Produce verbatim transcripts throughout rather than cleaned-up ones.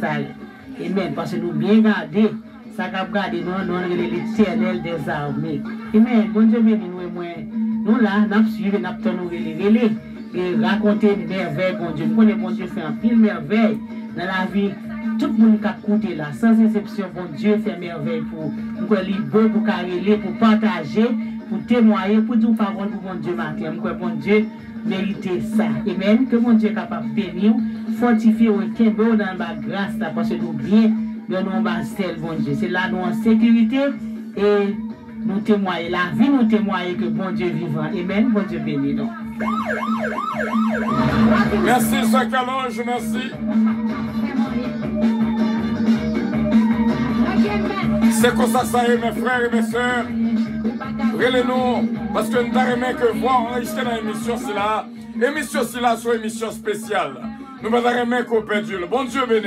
Amen. Parce que nous bien garder, ça va garder nous, nous l'éternel des armées. Amen. Bon Dieu béni nous et moi. Nous là, nous suivons, nous nous relais, et raconter des merveilles, bon Dieu. Nous connaissons, bon Dieu, fait un pile merveille dans la vie. Tout le monde qui a écouté là, sans exception, bon Dieu fait merveille pour nous, les beaux, pour carrer, pour partager, pour témoigner, pour dire parole pour bon Dieu matin. Nous, bon Dieu, mériter ça. Amen. Que mon Dieu est capable de bénir, fortifier au Kembo dans la grâce, là, parce que nous bien, nous nous bastel, bon Dieu. C'est là nous en sécurité et nous témoignons. La vie nous témoigne que bon Dieu vivant. Amen. Bon Dieu béni. Donc. Merci, Sakalonge, merci. C'est comme ça, ça est, mes frères et mes sœurs. Relez-nous, parce que nous avons que voir enregistrer dans l'émission, c'est là. Émission, c'est là, soit émission spéciale. Nous avons aimé qu'on perdu. Bon Dieu béni.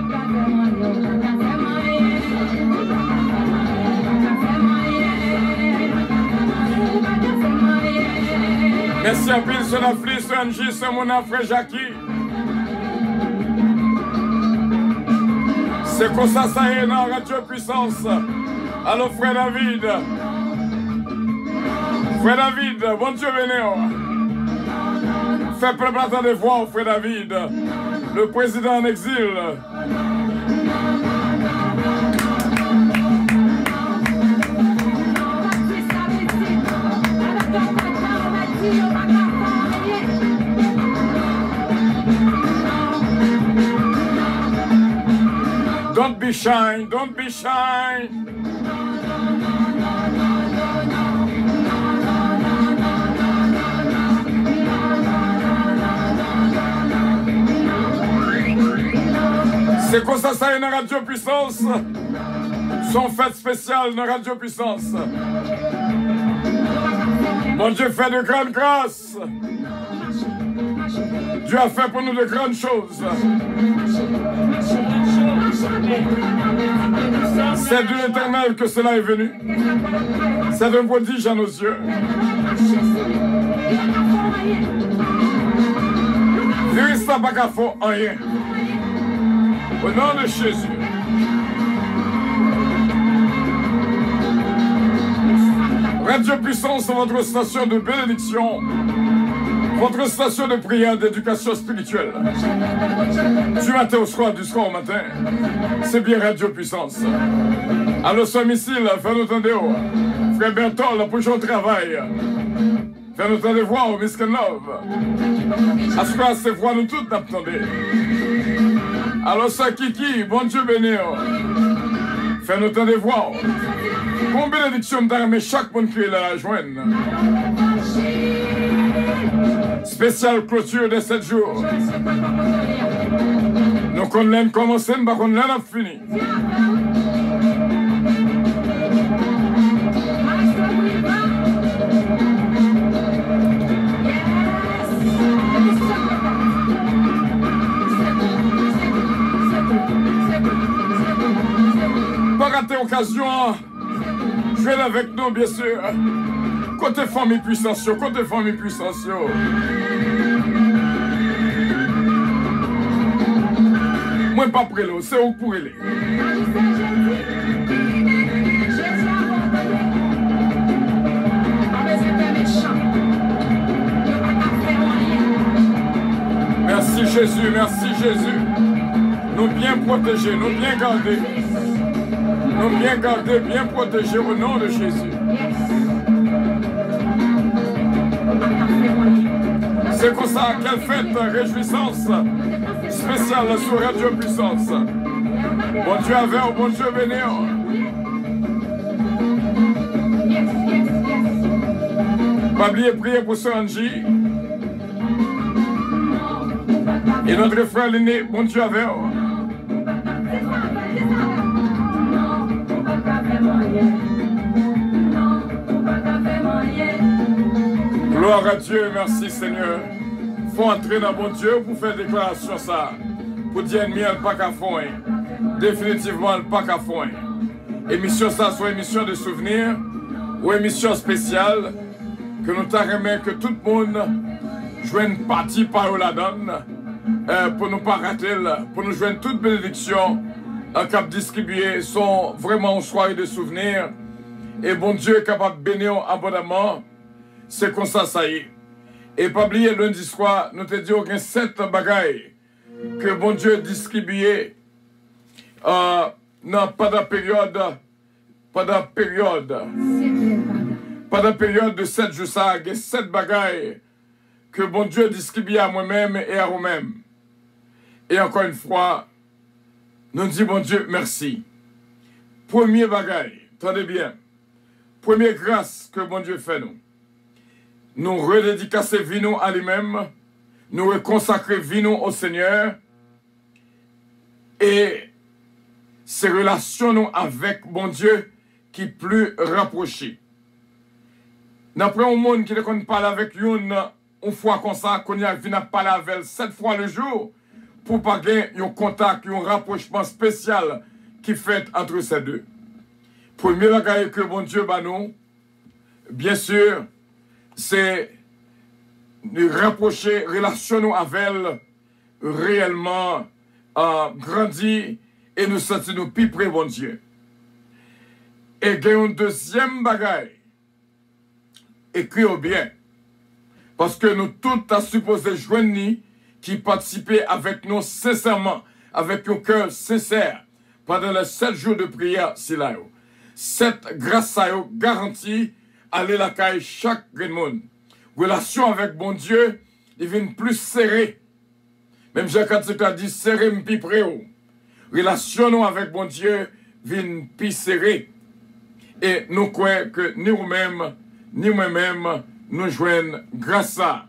Merci à Pile, sur la fille, sur Angie, sur mon frère Jackie. C'est comme ça, ça est dans Radio Puissance. Allô, frère David. Frère David, bon Dieu béni. Fais préparation de voix, frère David. Le président en exil. Don't be shy, don't be shy. C'est comme ça, ça est dans Radio Puissance. Son fête spéciale dans Radio Puissance. Mon Dieu fait de grandes grâces. Dieu a fait pour nous de grandes choses. C'est de l'Éternel que cela est venu. C'est un prodige à nos yeux. Virista pas qu'à faire rien. Au nom de Jésus. Radio Puissance, votre station de bénédiction. Votre station de prière, d'éducation spirituelle. Du matin au soir, du soir au matin. C'est bien Radio Puissance. Alors, ce missile, fais-nous entendre. Frère Bertol, pour son travail. Fais-nous entendre voir au Miskin Love. À ce cas, c'est voir nous toutes attendez. Alors, ça, Kiki, bon Dieu béni. Fais-nous entendre voir. Pour bénédiction d'armée, chaque monde qui est là à joindre. Spéciale clôture de sept jours. Nous connaissons commencé, mais nous n'avons pas fini. Pas rater l'occasion, jouez avec nous, bien sûr. Côté famille puissance, côté famille puissance. Moi, pas prêt, c'est où pour aller. Merci Jésus, merci Jésus. Nous bien protéger, nous bien garder. Nous bien garder, bien protéger au nom de Jésus. C'est comme ça, quelle fête, réjouissance spéciale sur Radio Puissance. Bon Dieu avec, bon Dieu béni. Pas oublier prier pour Sœur Angie. Et notre frère l'aîné, bon Dieu avec. Gloire à Dieu, merci Seigneur. Faut entrer dans mon Dieu pour faire déclaration ça. Pour dire miel pas qu'à fond. Définitivement pas qu'à fond. Émission ça soit émission de souvenirs ou émission spéciale que nous t'arrêtons que tout le monde joue une partie par la donne euh, pour ne pas rater, pour nous joindre toute bénédiction, un cap distribué, sont vraiment une soirée de souvenirs. Et bon Dieu est capable de bénir abondamment. C'est comme ça, ça y est. Et pas oublier, lundi soir, nous te disons qu'il y a sept bagailles que bon Dieu distribué euh, non, pas de période, pas de période, pas de période de sept jours, ça, il y a sept bagailles que bon Dieu distribue à moi-même et à vous-même. Et encore une fois, nous disons bon Dieu, merci. Premier bagaille, attendez bien, première grâce que bon Dieu fait nous. Nous redédicacer vino à lui-même, nous reconsacrer vino au Seigneur et ces relations nous avec bon Dieu qui plus rapprochées. D'après un monde qui ne parle avec une, une fois comme ça, qu'on y a venu parler avec elle sept fois le jour pour pas gagner un contact, un rapprochement spécial qui fait entre ces deux. Premier bagage que bon Dieu bat nous, bien sûr, c'est de rapprocher, relation avec elle, réellement euh, grandir et nous sentir nous plus près, bon Dieu. Et il y a un deuxième bagage, écrit au bien, parce que nous tous à supposé joindre qui participer avec nous sincèrement, avec un cœur sincère, pendant les sept jours de prière, si là. Cette grâce à eux garantie aller la caille chaque monde. Relation avec bon Dieu, il vient plus serré. Même Jacques a dit serré m'pi près. Relation avec bon Dieu vient plus serré. Et nous croyons que ni nous-mêmes, ni moi-même, nous joignons grâce à.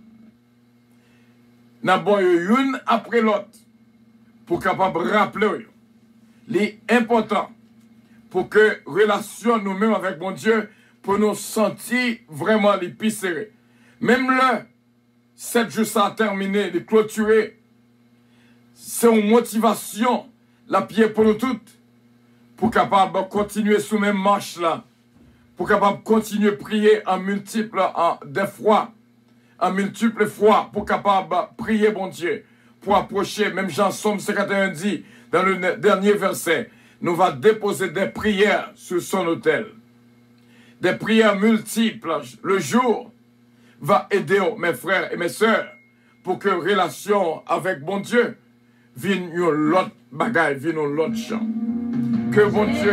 Nous avons une après l'autre pour capable rappeler l'important pour que relation nous-mêmes avec bon Dieu pour nous sentir vraiment les plus serrés. Même là, sept jours ça a terminé, de clôturer, c'est une motivation, la pied pour nous toutes, pour capable continuer sous même marche là, pour capable continuer à prier en multiples, en des fois, en multiples fois, pour capable prier bon Dieu, pour approcher, même Jean Somme cinquante et un dit, dans le dernier verset, nous va déposer des prières sur son autel. Des prières multiples. Le jour va aider mes frères et mes sœurs pour que relation avec bon Dieu vienne l'autre bagaille, vienne l'autre champ. Que bon Dieu,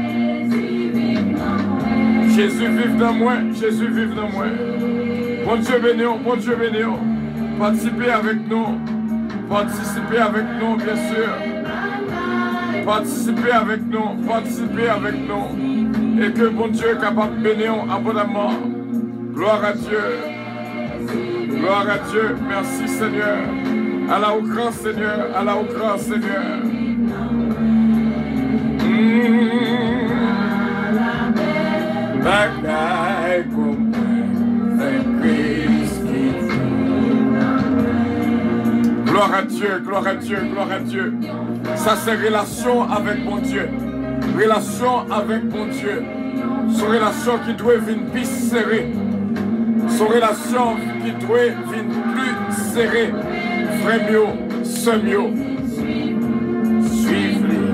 Jésus vive dans moi, Jésus vive dans moi. Bon Dieu bénissons, bon Dieu bénissons. Participez avec nous, participez avec nous, bien sûr. Participez avec nous, participez avec nous. Et que bon Dieu est capable de bénir abondamment. Gloire à Dieu. Gloire à Dieu. Merci Seigneur. Allah au grand Seigneur. Allah au grand Seigneur. Gloire à Dieu, gloire à Dieu, gloire à Dieu. Ça c'est relation avec mon Dieu. Relation avec mon Dieu. Son relation qui doit venir plus serrée. Son relation qui doit venir plus serrée. Frère mieux, sœur mieux. Suivez-les.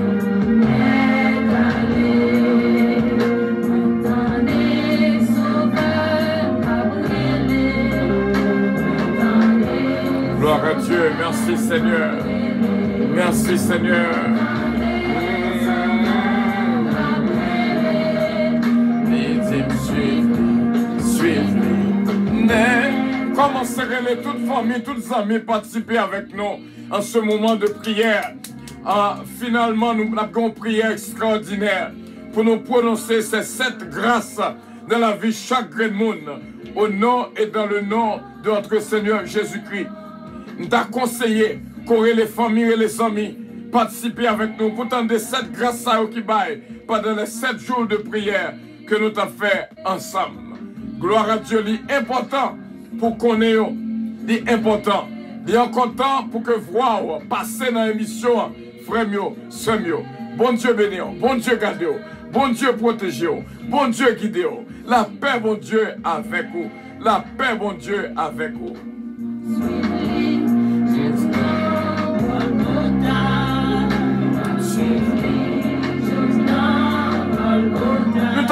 Gloire à Dieu, merci Seigneur. Merci Seigneur. Comment serrer toute famille, toutes les amis participer avec nous en ce moment de prière. Ah, finalement, nous avons une prière extraordinaire pour nous prononcer ces sept grâces dans la vie de chaque grand monde, au nom et dans le nom de notre Seigneur Jésus-Christ. Nous t'avons conseillé qu'aurait les familles et les amis participer avec nous pour tendre sept grâces à eux qui baillent pendant les sept jours de prière que nous avons fait ensemble. Gloire à Dieu, c'est important pour qu'on ait, c'est important. Il est encore temps pour que voir passer dans l'émission, frère mieux, sœur mieux. Bon Dieu béni, bon Dieu gardez, bon Dieu protégez, bon Dieu guidez. La paix, bon Dieu, avec vous. La paix, bon Dieu, avec vous.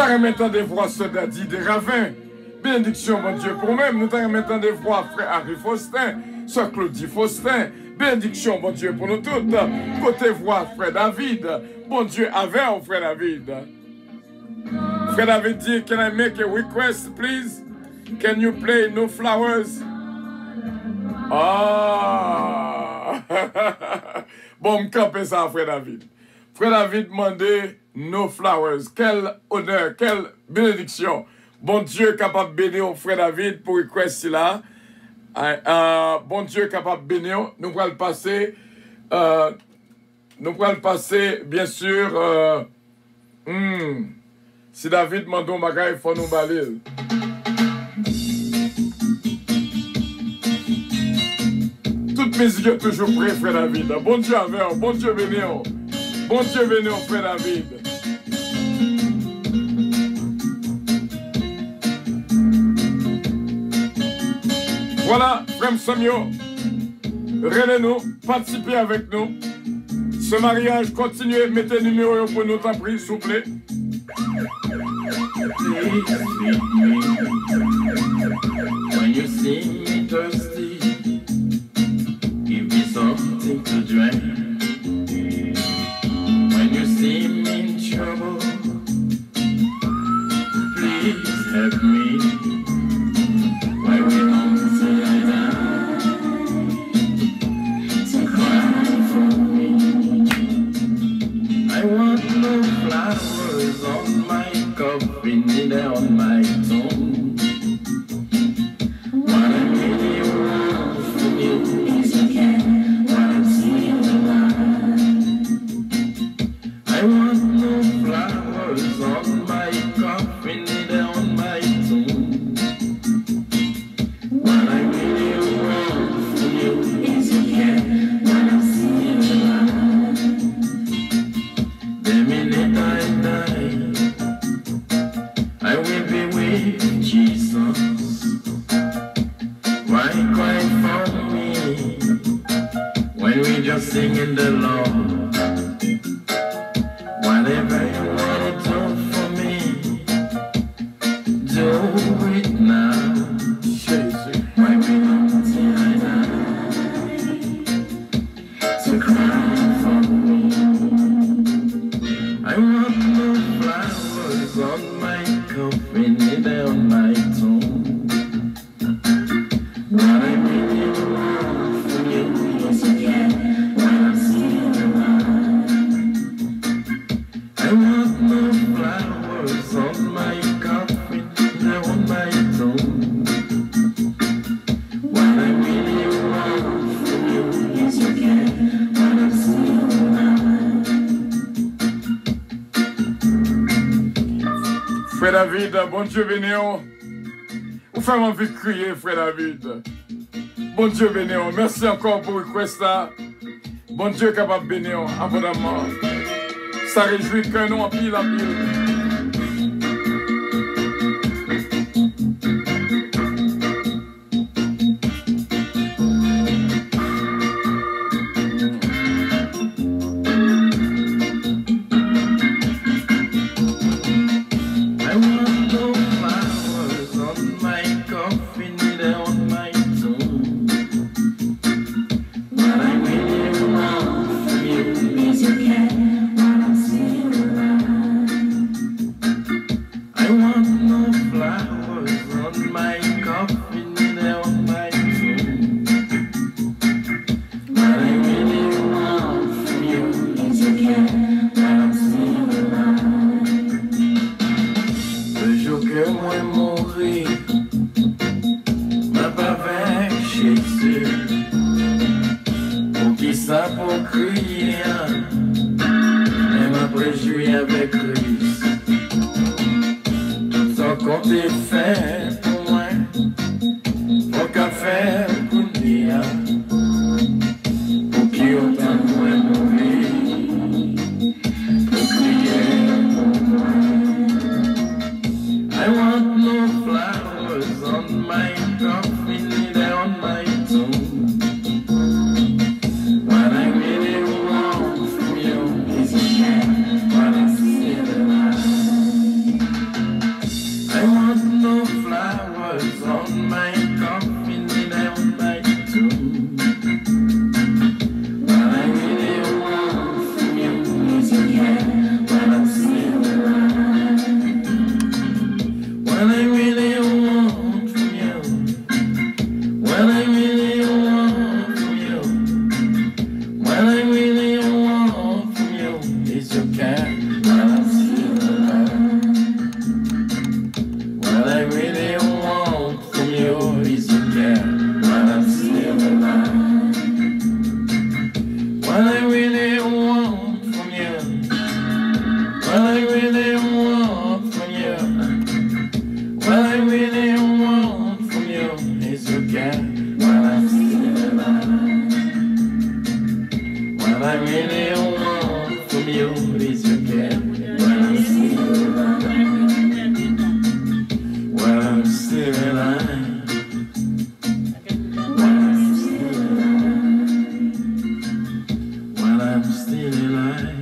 t'arrêtons des voix ce Daddy des Ravins. Bénédiction, mon Dieu, pour même. Nous t'arrêtons des voix frère Harry Faustin, soeur Claudie Faustin. Bénédiction, mon Dieu, pour nous toutes. Côté voix, frère David. Bon Dieu, avec frère David. Frère David dit, can I make a request, please? Can you play No Flowers? Ah! Bon, m'camper ça, frère David. Frère David demandait No Flowers. Quel honneur, quelle bénédiction. Bon Dieu capable de bénir frère David pour request là. Uh, uh, bon Dieu capable de bénir. Nous pourrons le passer. Uh, nous pourrons le passer, bien sûr. Uh, hmm, si David demande un bagage, il faut nous balayer. Toute musique est toujours prêt, frère David. Bon Dieu avec, bon Dieu bénir. Bon Dieu bénir, frère David. Voilà, frère Samuel, relais-nous, participez avec nous. Ce mariage, continuez, mettez le numéro pour nous, t'en prie, s'il vous plaît. When you see me thirsty, give me something to drink. When you see me in trouble, please help me. Why we don't say I die to cry for me. I want no flowers on my coffin, neither on my tomb. What I really want from you is you can while I'm still alive. I want no flowers on my coffin, neither on my tomb. What I really want from you is you can while I'm still alive. The minute I die, I will be with Jesus. Why cry for me when we just singing the Lord? Whatever you want to do for me, do it now. Why we don't till I die to cry for me? I want no flowers on my coffin, neither on my tomb. What I really want from you is you can while I'm still alive. I want no flowers on my coffin, neither on my tomb. What I really want from you is you can while I'm still alive. Frère David, bon Dieu bénir. Vous faites envie de crier, frère David. Bon Dieu bénir. Merci encore pour le request là. Bon Dieu capable de bénir abondamment. Ça réjouit qu'un nom en pile à pile. I want no flowers on my coffin, neither on my tomb. What I really want from you is you can while I'm still alive. I want no flowers on my coffin, neither on my tomb. What I really want from you is you can while I'm still alive. Le jour que moi mourir, m'a pas avec Jésus. Pour qui ça pour crier, et m'a préjoui avec Christ. Tout ça qu'on t'est fait pour moi, faut qu'à faire pour dire. Pour qui autant moi mourir, pour crier pour moi. I want no flowers on my coffin, neither on my tomb. What I really want from you is you can while I'm still alive. is your care while I'm still alive. What I really want from you is your care while I'm still alive. What I really want from you, what I really want from you, what I really want from you is your care while I'm still alive. What I really want from you is your care while I'm still alive. While I'm still alive. While I'm still alive. While I'm still alive.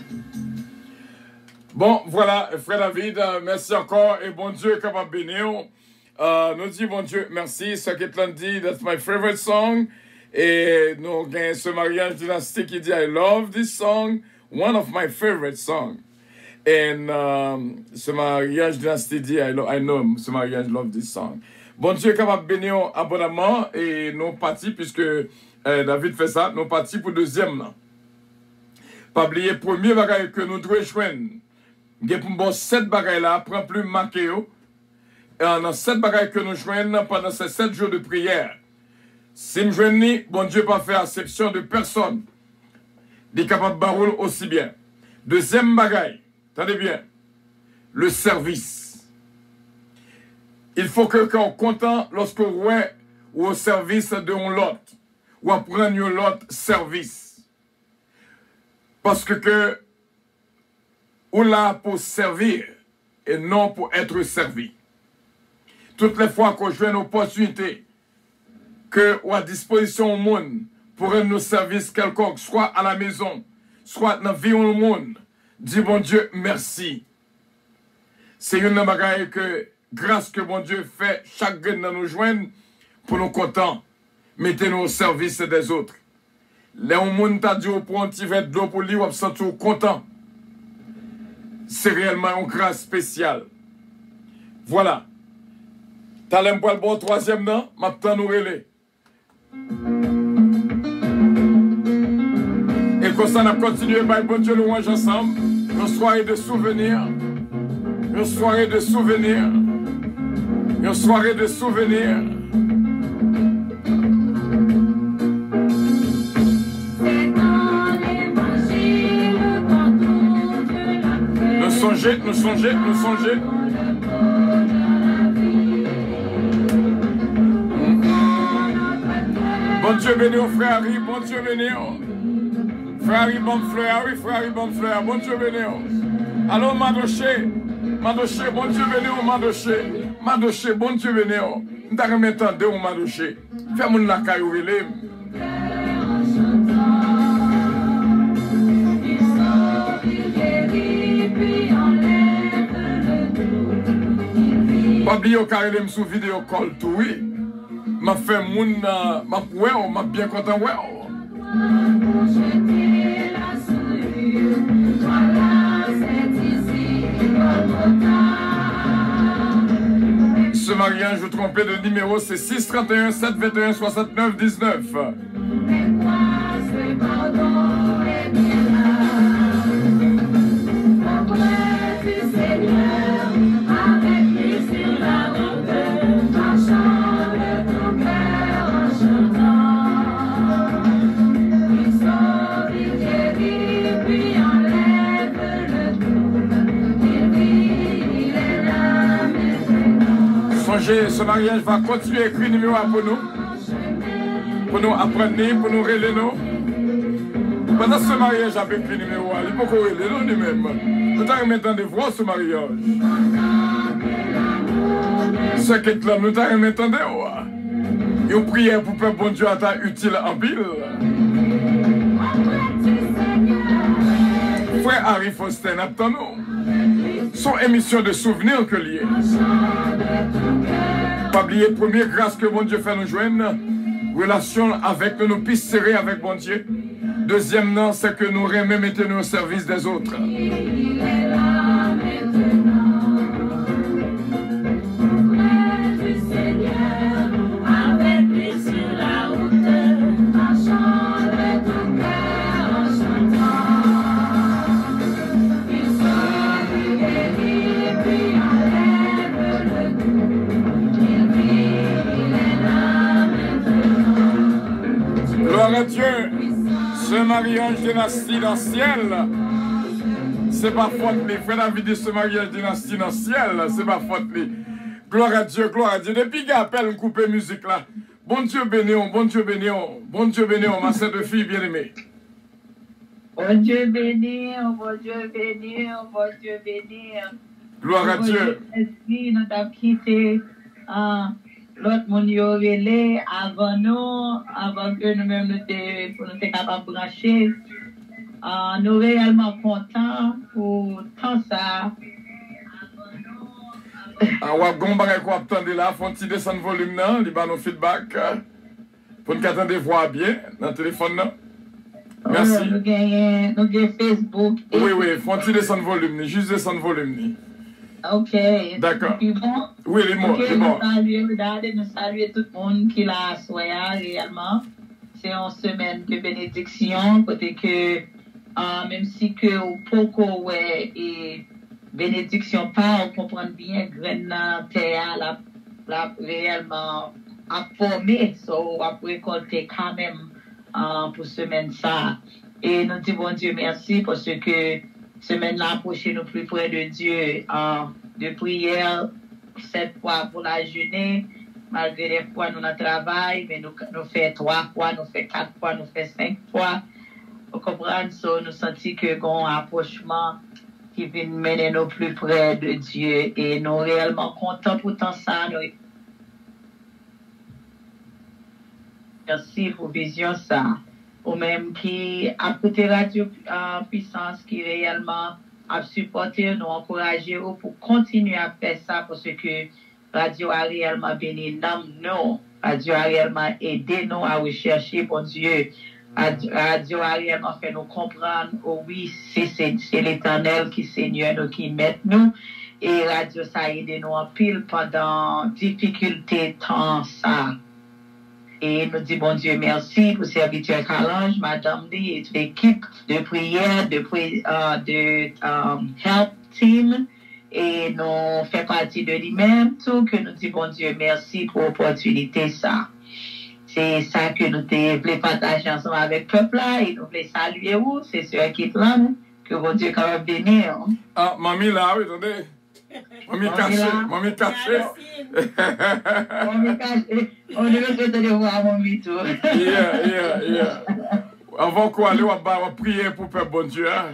Bon, voilà, frère David, euh, merci encore et bon Dieu est capable de bénir. Euh, nous disons bon Dieu, merci. Ce que tu dit, that's my favorite song. Et nous avons ce mariage dynastique qui dit I love this song, one of my favorite songs. Et um, ce mariage dynastique dit I, I know, ce mariage love this song. Bon Dieu est capable de bénir abondamment et nous partis, puisque euh, David fait ça, nous partis pour le deuxième. Là. Pas oublier, premier bagage que nous devons joindre. Il y a pour sept bagages là, prend plus marqué. Et dans sept bagages que nous joignons pendant ces sept jours de prière. Si nous joignons, bon Dieu pas faire exception de personne. Des capables de baroule aussi bien. Deuxième bagage, attendez bien, le service. Il faut que quand on est content lorsque on est au service de l'autre, ou à prendre l'autre service. Parce que, que ou là pour servir et non pour être servi. Toutes les fois qu'on joue une opportunité que ou à disposition au monde pour rendre nos services quelconques, soit à la maison, soit dans la vie au monde, dis bon Dieu merci. C'est une bagaille que grâce que bon Dieu fait chaque grain dans nous joindre pour nous contents, mettez-nous au service des autres. Là où le monde t'a dit pour un petit verre d'eau pour lui, on se sent content. C'est réellement une grâce spéciale. Voilà. T'as l'aime pour le bon troisième non? Maintenant nous relais. Et comme ça, on a continué par bon Dieu louange ensemble. Une soirée de souvenirs. Une soirée de souvenirs. Une soirée de souvenirs. Nous songez, nous songez, nous songez. Bon Dieu béni au frère Harry, bon Dieu béni. Frère Harry, bon fleur, Harry, frère Harry, bon fleur, bon Dieu béni. Alors Madoché, Madoché, bon Dieu béni, Madoché, Madoché, bon Dieu béni. Nous t'avons m'entendre au Madoché. Fais-moi la caillou relève. Pas oublier au carré de sous vidéo call tout oui. M'a fait moun m'a ouais, m'a bien content ouais. Ce mariage, je trompais de numéro, c'est six trente et un sept vingt et un soixante-neuf dix-neuf. Ce mariage va continuer à écrire numéro pour nous, pour nous apprendre, pour nous relayer nous. Pendant ce mariage, j'ai écrit numéro, il faut qu'on relaye nous nous-mêmes. Nous avons maintenant de voir ce mariage. Ce qui est là, nous avons maintenant une prière pour que bon Dieu soit utile en pile. Frère Harry Faustin, attends-nous. Son émission de souvenirs que lié. Pas oublier, première grâce que bon Dieu fait nous joindre, relation avec nous, nous puissions serrer avec bon Dieu. Deuxième non, c'est que nous remet maintenant au service des autres. mariage dynastie dans le ciel. C'est pas faute, les frères David dit ce mariage dynastie dans le ciel. C'est pas faute, les. Gloire à Dieu, gloire à Dieu. Depuis qu'il appelle, couper musique là. Bon Dieu béni, bon Dieu béni, bon Dieu béni, ma sœur de fille bien-aimée. Bon Dieu béni, bon Dieu béni, bon Dieu béni. Gloire à Dieu. Merci, nous avons quitté l'autre monde yo relé avant nous, avant que nous-mêmes nous soyons pour nous capables de brancher. Uh, nous réellement contents pour tant ça. Ah, ouais, bon bagay qu'on attendait là, faut un descendre volume là, il va nos feedback pour nous attendre voir bien dans le téléphone là. Merci. Oh, nous gagnons, nous gagnons Facebook. Oui, oui, faut un descendre volume, juste descendre volume. Ok. D'accord. Bon? Oui, les mots, okay, les mots. Nous saluons, regardez, nous saluons tout le monde qui l'a soya réellement. C'est une semaine de bénédiction, côté que, uh, même si que au poco, ouais, et bénédiction pas, on comprend bien, graine terre, la, la réellement à former, so, on va récolter quand même, uh, pour semaine ça. Et nous disons, bon Dieu, merci, parce que, semaine là, approcher nous plus près de Dieu, uh, de prière, sept fois pour la journée, malgré les fois nous notre travail, mais nous, nous fait trois fois, nous fait quatre fois, nous fait cinq fois. Vous comprenez, so, nous sentons que bon approchement qui vient mener nous plus près de Dieu et nous réellement contents pour tant ça. Nous... Merci pour vision ça. Ou même qui a côté Radio euh, Puissance qui réellement a supporté, nous encourager pour continuer à faire ça parce que Radio a réellement béni nous, Radio a réellement aidé nous à rechercher bon Dieu. Radio a réellement fait nous comprendre, oh oui, c'est l'Éternel qui Seigneur nous qui met nous. Et Radio ça a aidé nous en pile pendant difficulté temps ça. Et nous disons, bon Dieu, merci pour serviteur Calange, Madame Lee et toute l'équipe de prière, de, uh, de um, help team. Et nous faisons partie de lui-même, tout que nous disons, bon Dieu, merci pour l'opportunité, ça. C'est ça que nous voulons partager ensemble avec le peuple là, et nous voulons saluer où, c'est sur Kitlan, que bon Dieu quand même bénir. Ah, mamie là, oui, attendez. Mamie cachée, mamie cachée. Mamie cachée. On est heureux de voir mamie tout. Yeah, yeah, yeah. Avant qu'on aille, on va prier pour faire bon Dieu. Hein?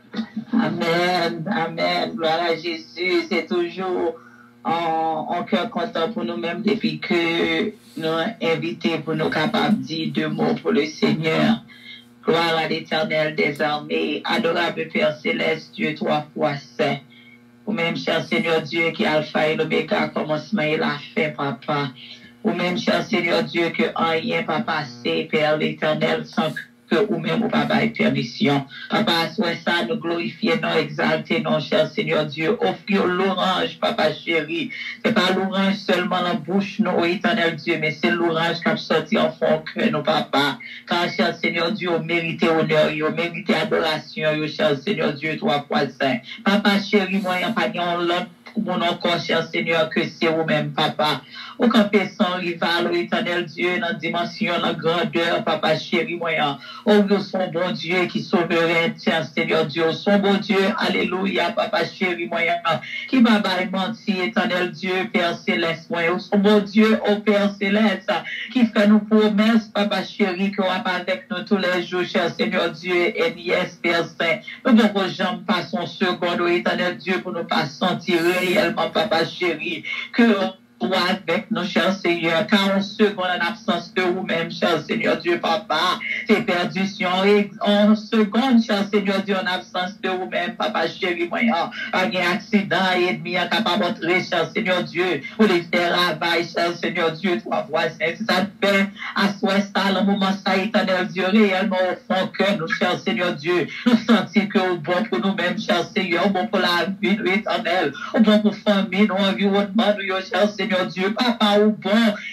Amen, amen. Gloire à Jésus. C'est toujours en, en cœur content pour nous-mêmes depuis que nous invités pour nous capables de dire deux mots pour le Seigneur. Gloire à l'Éternel des armées. Adorable Père Céleste, Dieu trois fois saint. Ou même, cher Seigneur Dieu, qui est Alpha et l'Oméga, commencement et la fin, Papa. Ou même, cher Seigneur Dieu, que rien pas passé, Père l'Éternel, sans que ou même, ou Papa, ait permission. Papa, soit ça, nous glorifier, nous exalter, non, cher Seigneur Dieu. Offrir l'orange, Papa chéri. C'est pas l'orange seulement dans la bouche, nous, Éternel Dieu, mais c'est l'orange qui a sorti en fond que nous, Papa. Car, cher Seigneur Dieu, on mérite honneur, on mérite adoration, cher Seigneur Dieu, trois fois saint. Papa chéri, moi, il n'y a pas de l'autre. Mon encore, cher Seigneur, que c'est vous-même, Papa. Au campé sans rival, au éternel Dieu, dans la dimension, dans la grandeur, Papa chéri, moyen. Oh, son bon Dieu qui sauverait, tiens, Seigneur Dieu. Son bon Dieu, alléluia, Papa chéri, moyen. Qui va mentir, éternel Dieu, Père céleste, moyen. Son bon Dieu, oh Père céleste, qui fait nous promesses, Papa chéri, qu'on va pas avec nous tous les jours, cher Seigneur Dieu, et yes, Père Saint. Nous ne pouvons jamais passer en seconde, au éternel Dieu, pour ne pas sentir réellement, Papa chéri, que toi avec nos chers Seigneur, car en seconde en absence de vous-même, cher Seigneur Dieu, Papa, c'est perdition. Et en seconde, cher Seigneur Dieu, en absence de vous-même, Papa chéri, moyen, un accident et ennemi incapable d'entrer, cher Seigneur Dieu, pour les faire travail, cher Seigneur Dieu, trois fois saint. Ça te fait à soi ça, le moment ça, éternel Dieu, réellement au fond que nous, cher Seigneur Dieu, nous sentons que au bon pour nous-mêmes, cher Seigneur, au bon pour la vie, nous, éternel, au bon pour famille, nous, environnement, nous, cher Seigneur Dieu, Papa, au bon,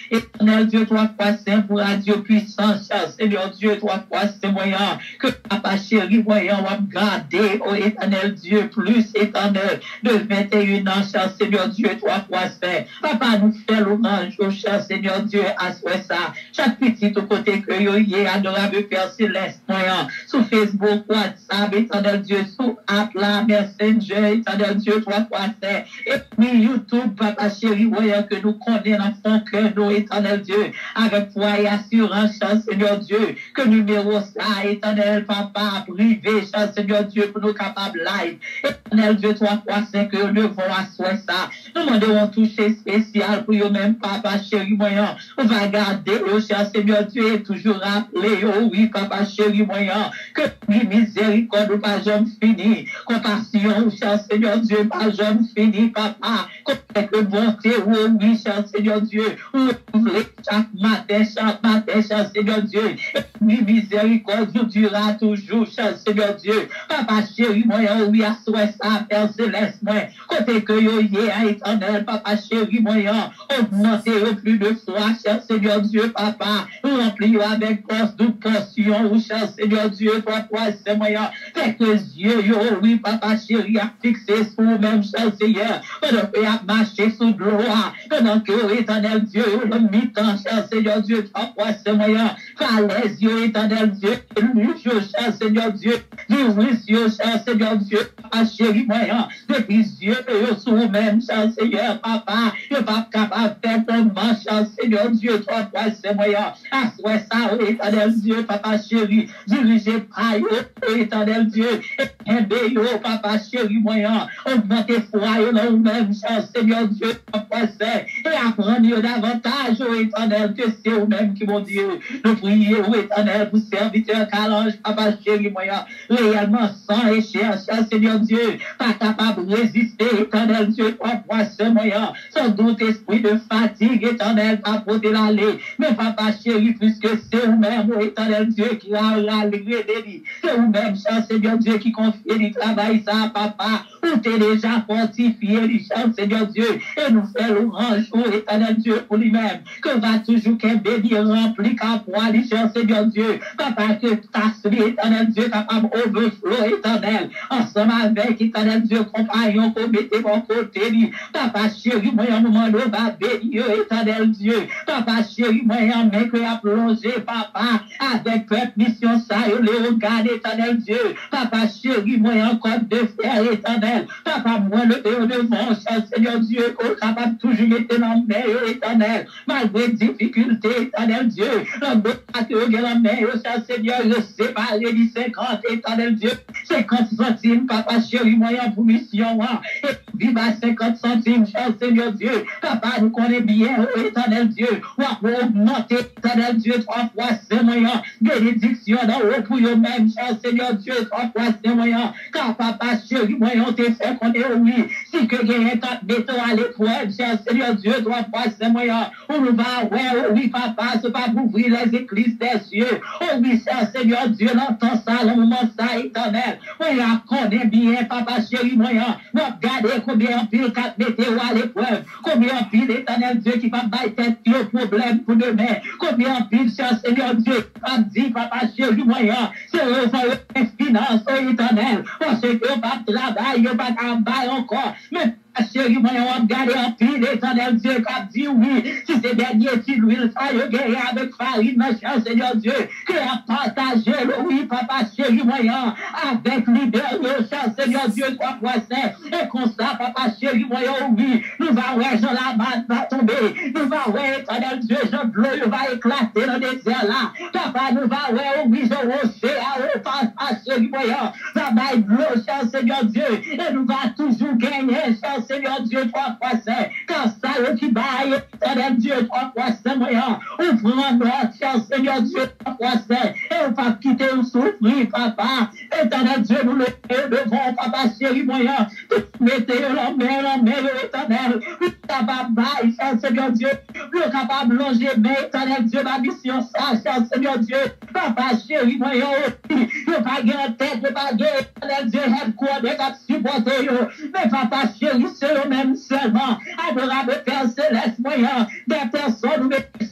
Éternel Dieu, toi, fois saint pour Dieu puissant, cher Seigneur Dieu, toi, fois c'est moyen que papa chéri, moyen, on va garder, oh éternel Dieu, plus éternel, de vingt et un ans, cher Seigneur Dieu, toi, fois saint. Papa, nous fait l'orange, oh cher Seigneur Dieu, à souhait ça. Chaque petit au côté que yo y est, adorable Père Céleste, moyen, sur Facebook, WhatsApp, éternel Dieu, sur app, là, Messenger, éternel Dieu, toi, fois saint. Et puis YouTube, papa chéri, moyen, que nous connaissons dans son cœur, nous, éternel Dieu, avec foi et assurance, cher Seigneur Dieu, que numéro ça, éternel papa, privé, cher Seigneur Dieu, pour nous capables live. Éternel Dieu, toi, fois cinq, que nous devons assurer ça. Nous demanderons toucher spécial pour eux-mêmes, papa, chéri, moyen. On va garder, oh, cher Seigneur Dieu, et toujours rappeler, oh oui, papa, chéri, moyen, que oui, miséricorde, pas jamais fini. Compassion, cher Seigneur Dieu, pas jamais fini, papa. Que bonté, oh oui, cher Seigneur Dieu, chaque matin, chaque matin, cher Seigneur Dieu, et oui, miséricorde nous durera toujours, cher Seigneur Dieu. Papa chéri, moi, oui, à souhait ça, Père Céleste, moi, côté que yo y est, éternel, papa chéri, moi, augmentez au plus de foi, cher Seigneur Dieu, papa, remplis avec force de portion, cher Seigneur Dieu, toi, toi, c'est moi, fait que Dieu, yo, oui, papa chéri, a fixé sur vous-même, cher Seigneur, pendant que a marché sous de l'eau, pendant que, éternel Dieu, le mi-temps, cher Seigneur Dieu, toi, toi, c'est moi, falaise, yo, éternel Dieu, luge, cher Seigneur Dieu, virus, yo, cher Seigneur Dieu, papa chéri, moi, depuis Dieu, yo, sous vous-même, cher Seigneur, papa, yo, pas capable de faire ton man, cher Seigneur Dieu, toi, toi, c'est moi, assois ça, oh, éternel Dieu, papa chéri, dirigez par yo, oh, éternel Dieu, et yo, papa chéri, moi, augmentez foi, yo, dans vous-même, cher Seigneur Dieu, papa, c'est, et apprendre yo davantage, oh, éternel, que c'est vous-même qui mon Dieu, nous prions, oh, éternel, pour serviteur, calange, papa chéri, moi, réellement sans et cher, cher Seigneur Dieu, pas capable de résister, éternel Dieu, papa, c'est moi, sans doute esprit de fatigue, éternel, pas pour l'aller, mais papa chéri, puisque c'est vous-même, oh, éternel Dieu, qui a rallié, c'est vous-même, cher Seigneur Dieu, qui confie du travail, ça, papa, ou t'es déjà fortifié, cher Seigneur Dieu, et nous fait l'orange, oh, éternel Dieu, pour lui-même, que va toujours qu'un béni rempli qu'à poil, cher Seigneur Dieu, papa, que ta vie, éternel Dieu, capable overflow, éternel, ensemble avec, éternel Dieu, compagnon, qu'on mette mon côté, papa chéri, moi, un moment, nous va bénir, éternel Dieu, papa chéri, moi, un mec, qui a plongé, papa, avec peuple, mission, ça, et les regarde, éternel Dieu, papa chéri, moi, un code de fer, éternel, papa, moi, le devant, cher Seigneur Dieu, qu'on capable toujours mettre dans la mer, éternel, malgré difficulté, éternel Dieu, la boîte que la mer, cher Seigneur, le séparer du cinquante, éternel Dieu, cinquante centimes, papa chéri, moyen pour mission, et vive à cinquante centimes, cher Seigneur Dieu, papa, nous connaît bien, oh, éternel Dieu, ou à augmenter, éternel Dieu, trois fois c'est moyen, bénédiction dans haut pour eux-mêmes, cher Seigneur Dieu, trois fois c'est moyen, car papa chéri, moyen, on te fait qu'on est oui, si que gagne quatre béton à l'épreuve, cher Seigneur Dieu, trois fois c'est moyen, on nous va, ouais, oh oui, papa, c'est pas pour ouvrir les églises des cieux, oh oui, cher Seigneur Dieu, l'entend ça, le moment ça, éternel, oui, la connaît bien, papa chéri, moyen, nous regardez combien en pile quatre météo à l'épreuve, combien en pile, éternel Dieu, qui va bailler tête au problème pour demain, combien en pile, cher Seigneur Dieu, pas dit, papa chéri, moyen, c'est eux, finance, oh éternel, parce que pas de travail, pas de travail encore, mais chéri, moi, on va garder en pile, éternel Dieu, qui a dit oui, si c'est dernier, si l'huile, ça y est, avec farine, ma chère Seigneur Dieu, qui a partagé le oui, papa, chéri, moyen, avec leader, cher Seigneur Dieu, trois fois saint, et comme ça, papa, chéri, moyen, oui, nous va ouais, Jean la batte va tomber, nous va ouais, éternel Dieu, Jean de l'eau, va éclater dans le désert là, papa, nous va ouais, oui, Jean rocher, à haut, papa, chéri, moyen, va bailler de l'eau, cher Seigneur Dieu, et nous va toujours gagner, cher Seigneur Dieu, trois fois saint, quand ça, le qui baille, éternel Dieu, trois fois saint, moyen, on prend notre, cher Seigneur Dieu, trois fois saint, et on va quitter ou souffrir, papa, éternel Dieu, nous le devons, papa, chéri, moyen, mettez la main, la main, éternel, nous capable bailler, cher Seigneur Dieu, nous capable longer, mais éternel Dieu, ma mission, ça, cher Seigneur Dieu, papa, chéri, moyen, nous pas gagner tête, nous pas gagner, éternel Dieu, headquarter, cap supporter, mais papa, chéri, c'est eux-mêmes seulement, adorable Père Céleste, moyen, des personnes, mais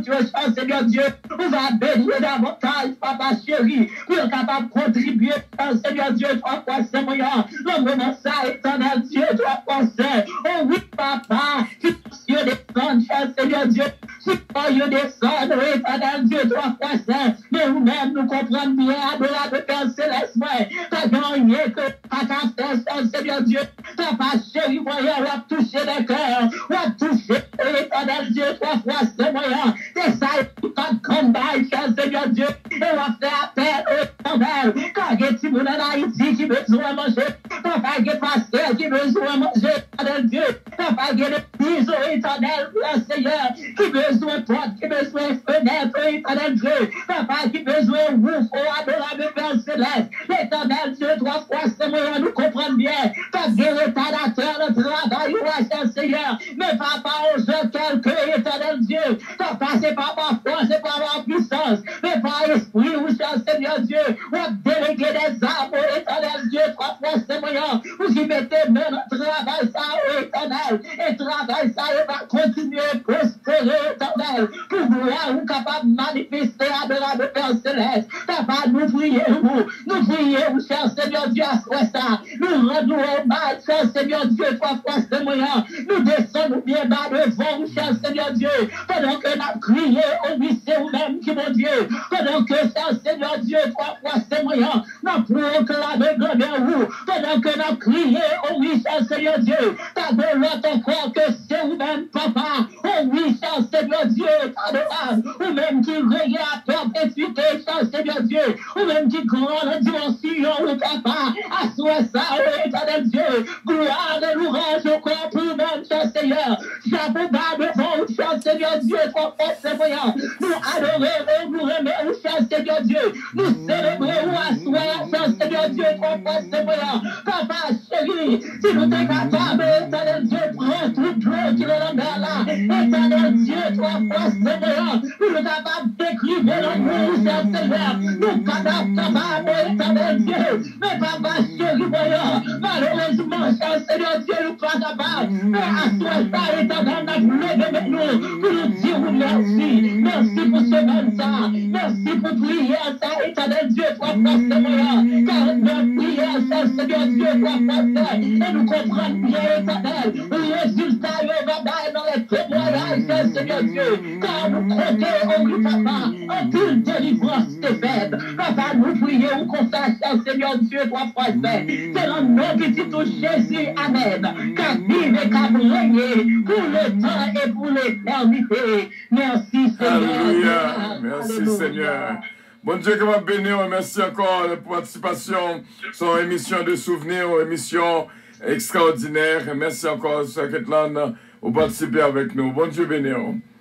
Dieu, cher Seigneur Dieu, nous va bénir davantage, papa chéri, pour être capable de contribuer, cher Seigneur Dieu, trois fois c'est moyen. Le moment ça, éternel Dieu, trois fois c'est. Oh oui, papa, si Dieu descend, cher Seigneur Dieu, si Dieu descend, oh éternel Dieu, trois fois c'est. Mais nous-mêmes, nous comprenons bien, adorable Père Céleste, t'as gagné que t'as qu'à faire, cher Seigneur Dieu, t'as pas chéri, moyen, on a touché les cœurs, on a touché, oh éternel Dieu, trois fois c'est moyen. C'est ça, tout un combat, cher Seigneur Dieu, et on va faire appel au éternel. Quand il y a des gens en Haïti qui besoin de manger, quand il y a des pasteurs qui besoin de manger, éternel Dieu, quand il y a des prises, oh éternel, Seigneur, qui besoin de porte, qui besoin de fenêtre, oh éternel Dieu, papa qui besoin de ouf, oh adorable Père Céleste, l'éternel Dieu, trois fois c'est moyen, nous comprenons bien, quand il y a l'état le travail, oh cher Seigneur, mais papa, on jeune quelqu'un, éternel Dieu, papa, c'est pas ma force, c'est pas ma puissance, mais par esprit, ou cher Seigneur Dieu, on délégué des âmes, oh éternel Dieu, trois fois c'est moyen, vous y mettez même un travail, ça, oh éternel, et travail, ça, il va continuer à prospérer, éternel, pour gloire, ou capable de manifester, adorable Père Céleste, papa, nous prions, nous prions, cher Seigneur Dieu, à soi ça, nous rendons hommage, cher Seigneur Dieu, trois fois c'est moyen, nous descendons bien bas devant, cher Seigneur Dieu, pendant que nous avons crié, oh oui, c'est vous-même qui, mon Dieu, pendant que, cher Seigneur Dieu, trois fois c'est moyen, nous proclamé grandeur vous, pendant que nous avons crié, oh oui, cher Seigneur Dieu, t'as de l'autre encore que c'est vous-même, papa, oh oui, cher Seigneur Dieu, adorable, ou même qui règne à perpétuité, cher Seigneur Dieu, ou même qui grande dimension, oh papa, à soi ça, oh éternel Dieu, gloire et louange encore pour nous-mêmes, cher Seigneur, j'avoue bas devant, cher Seigneur Dieu, trois fois c'est moyen, nous adorons, nous remercions, cher Seigneur Dieu, nous célébrons à soi, cher Seigneur Dieu, trois fois c'est moyen, papa chéri, si nous t'es capable, éternel Dieu, prends tout l'eau qui est dans la mer là, éternel Dieu, trois fois c'est moyen, nous sommes capables d'écrire l'amour, cher Seigneur, nous sommes capables, éternel Dieu, mais papa chéri, voyons, malheureusement, cher Seigneur Dieu, nous pas capables, mais à soi ça, éternel, nous lever nous, pour nous dire merci, merci pour ce même ça, merci pour prier ça, éternel Dieu, trois fois c'est moyen, car notre prière, cher Seigneur Dieu, trois fois c'est, et nous comprenons bien, éternel, le résultat, il va bailler dans les témoignages, cher Seigneur Dieu, car nous comptons, oh oui, papa, en toute délivrance de fête, papa, nous prions, qu'on sache, cher Seigneur Dieu, trois fois c'est, c'est dans nos petits touches Jésus, amen, car vive et car régner pour le temps et pour l'éternité. Merci Seigneur. Alléluia. Merci Alléluia. Seigneur. Bon Dieu, que va bénir. Merci encore de participation sur émission de souvenirs, émission extraordinaire. Merci encore, Sœur Ketlan, pour participer avec nous. Bon Dieu bénir.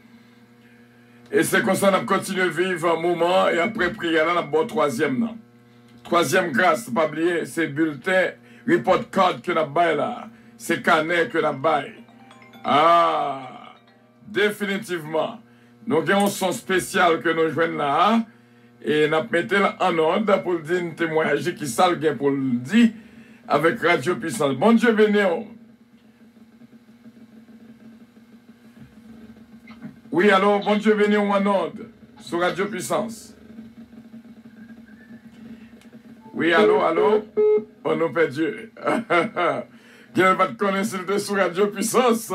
Et c'est comme ça qu'on continue à vivre un moment et après prière, là, on a troisième. Là. Troisième grâce, pas oublier, c'est bulletin, report card que nous avons là. C'est canet que nous avons. Ah, définitivement. Nous avons un son spécial que nous jouons là. Et nous mettons en ordre pour dire un témoignage qui s'algue pour le dire avec Radio Puissance. Bon Dieu béni. Oui, alors, bon Dieu béni en ordre sur Radio Puissance. Oui, allô, allô? Oh non, Père Dieu. Quelqu'un va te connaître sur Radio Puissance.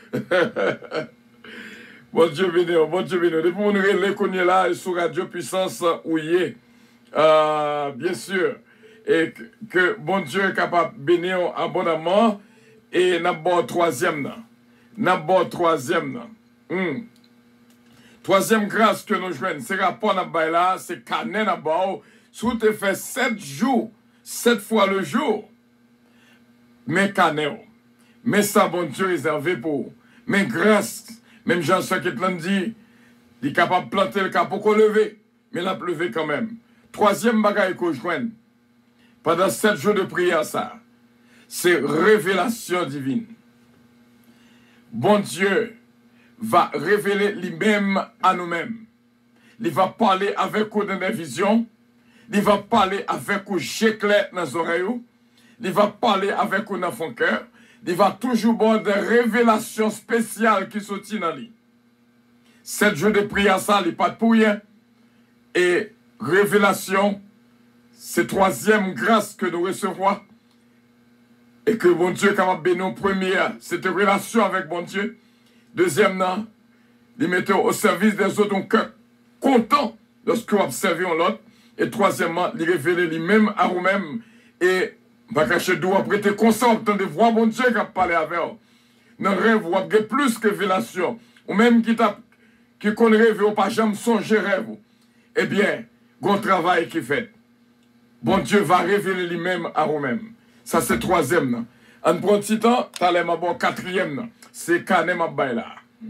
Bon Dieu béni, bon Dieu béni. Depuis qu'on est connu là sur Radio Puissance, où il est, euh, bien sûr, et que, que bon Dieu est capable de bénir abondamment, et n'a pas troisième. N'a pas troisième. Hmm. Troisième grâce que nous jouons, c'est rapport à là, c'est canet à bas. Si tu fais sept jours, sept fois le jour, mais canet, mais ça, bon Dieu, réservé pour. Mais grâce, même Jean-Sœur qui te dit, il est capable de planter le capot qu'on lever, mais il a levé quand même. Troisième bagaille qu'on joue, pendant sept jours de prière, ça, c'est révélation divine. Bon Dieu va révéler lui-même à nous-mêmes. Il va parler avec nous dans des visions. Il va parler avec nous j'éclaire dans les oreilles. Il va parler avec nous dans son cœur. Il va toujours avoir des révélations spéciales qui sont dans lui. Sept jours de prière, ça, il n'est pas pour rien. Et révélation, c'est troisième grâce que nous recevons. Et que bon Dieu est capable de bénir. Première, c'est une relation avec bon Dieu. Deuxièmement, il mettait au service des autres, donc content lorsque vous observez l'autre. Et troisièmement, il révèle lui-même à vous-même. Et, pas cacher d'où après, t'es constant de voir bon Dieu qui a parlé avec vous. Dans le rêve, vous avez plus que révélation. Ou même qui t'a, qui connaît rêve, ou pas jamais songer rêve. Eh bien, bon travail qui fait. Bon Dieu va révéler lui-même à vous-même. Ça, c'est troisième. En prend petit temps, t'as l'air ma bon quatrième. C'est Kanem Abbaïla.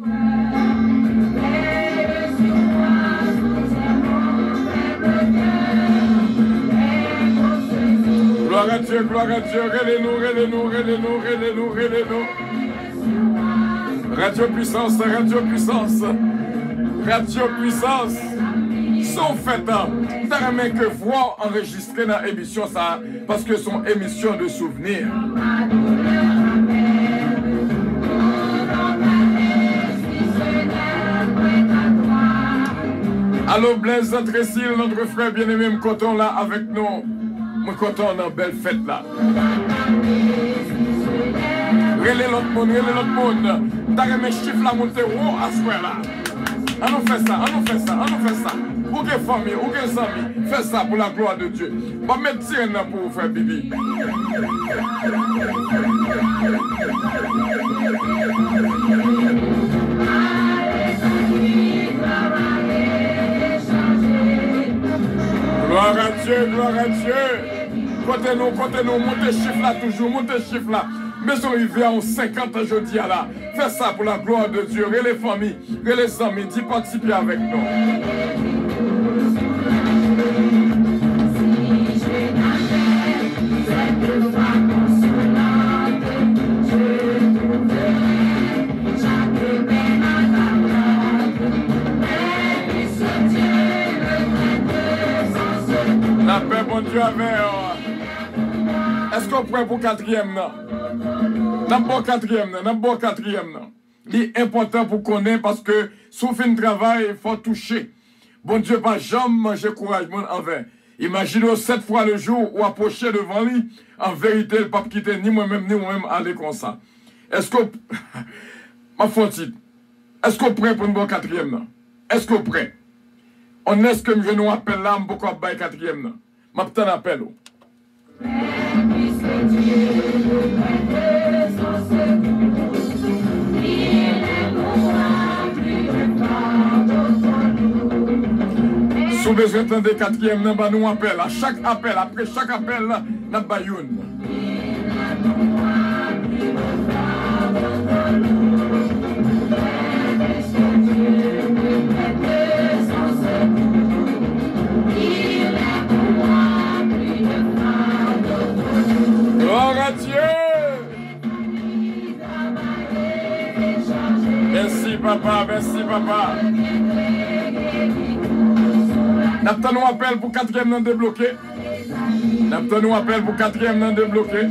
Gloire à Dieu, gloire à Dieu. Relez-nous, relez-nous, relez-nous, relez-nous, relez-nous. Radio Puissance, Radio Puissance. Radio Puissance. Sont faites, t'as aimé que voix enregistrées dans l'émission ça, parce que son émission de souvenirs. Allô Blaise Tressil, notre frère bien-aimé, me content là avec nous. Me content dans belle fête là. Relais l'autre monde, relais l'autre monde. T'as aimé chiffre la montée haut à ce là. On nous fait ça, on nous fait ça, on nous fait ça. Ou que famille, ou que amis, faites ça pour la gloire de Dieu. Pas mettre tirer pour vous faire bibi. Gloire à Dieu, gloire à Dieu. Côté-nous, côté-nous, montez chiffre là toujours, montez chiffre là. Mais si on y vient en cinquante jeudi à là, faites ça pour la gloire de Dieu. Et les familles, et les amis, d'y participer avec nous. La paix, bon Dieu, avec. Est-ce qu'on prend pour quatrième, non? D'abord quatrième, d'abord quatrième. C'est important pour connaître parce que sauf un travail, il faut toucher. Bon Dieu, pas jamais manger courage envers. Imaginez sept fois le jour ou approcher devant lui. En vérité, le pape quitter ni moi-même ni moi-même aller comme ça. Est-ce que ma fonte, est-ce qu'on prêt pour une bonne quatrième? Est-ce qu'on prêt? On est-ce que je nous appelle là, je vais bailler quatrième? Je t'en appelle. Si vous avez besoin de quatrième, nous nous appelle. À chaque appel, après chaque appel, nous avons une. Gloire à Dieu. Merci papa, merci papa. Napta nous appelle pour quatrième non débloqué. Napta nous appelle pour quatrième non débloqué.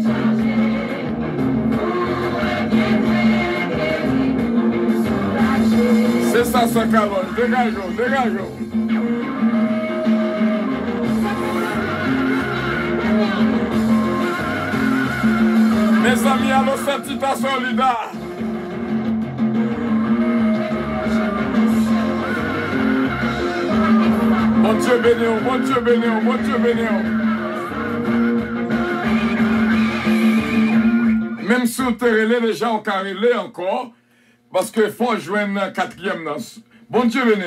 C'est ça, ça, Carole. Dégageons, dégageons. Mes amis, allons cette solidaire. Bon Dieu béni, bon Dieu béni, bon Dieu béni. Même si vous terrez les gens au carré encore, parce qu'il faut joindre un quatrième dans. Bon Dieu béni.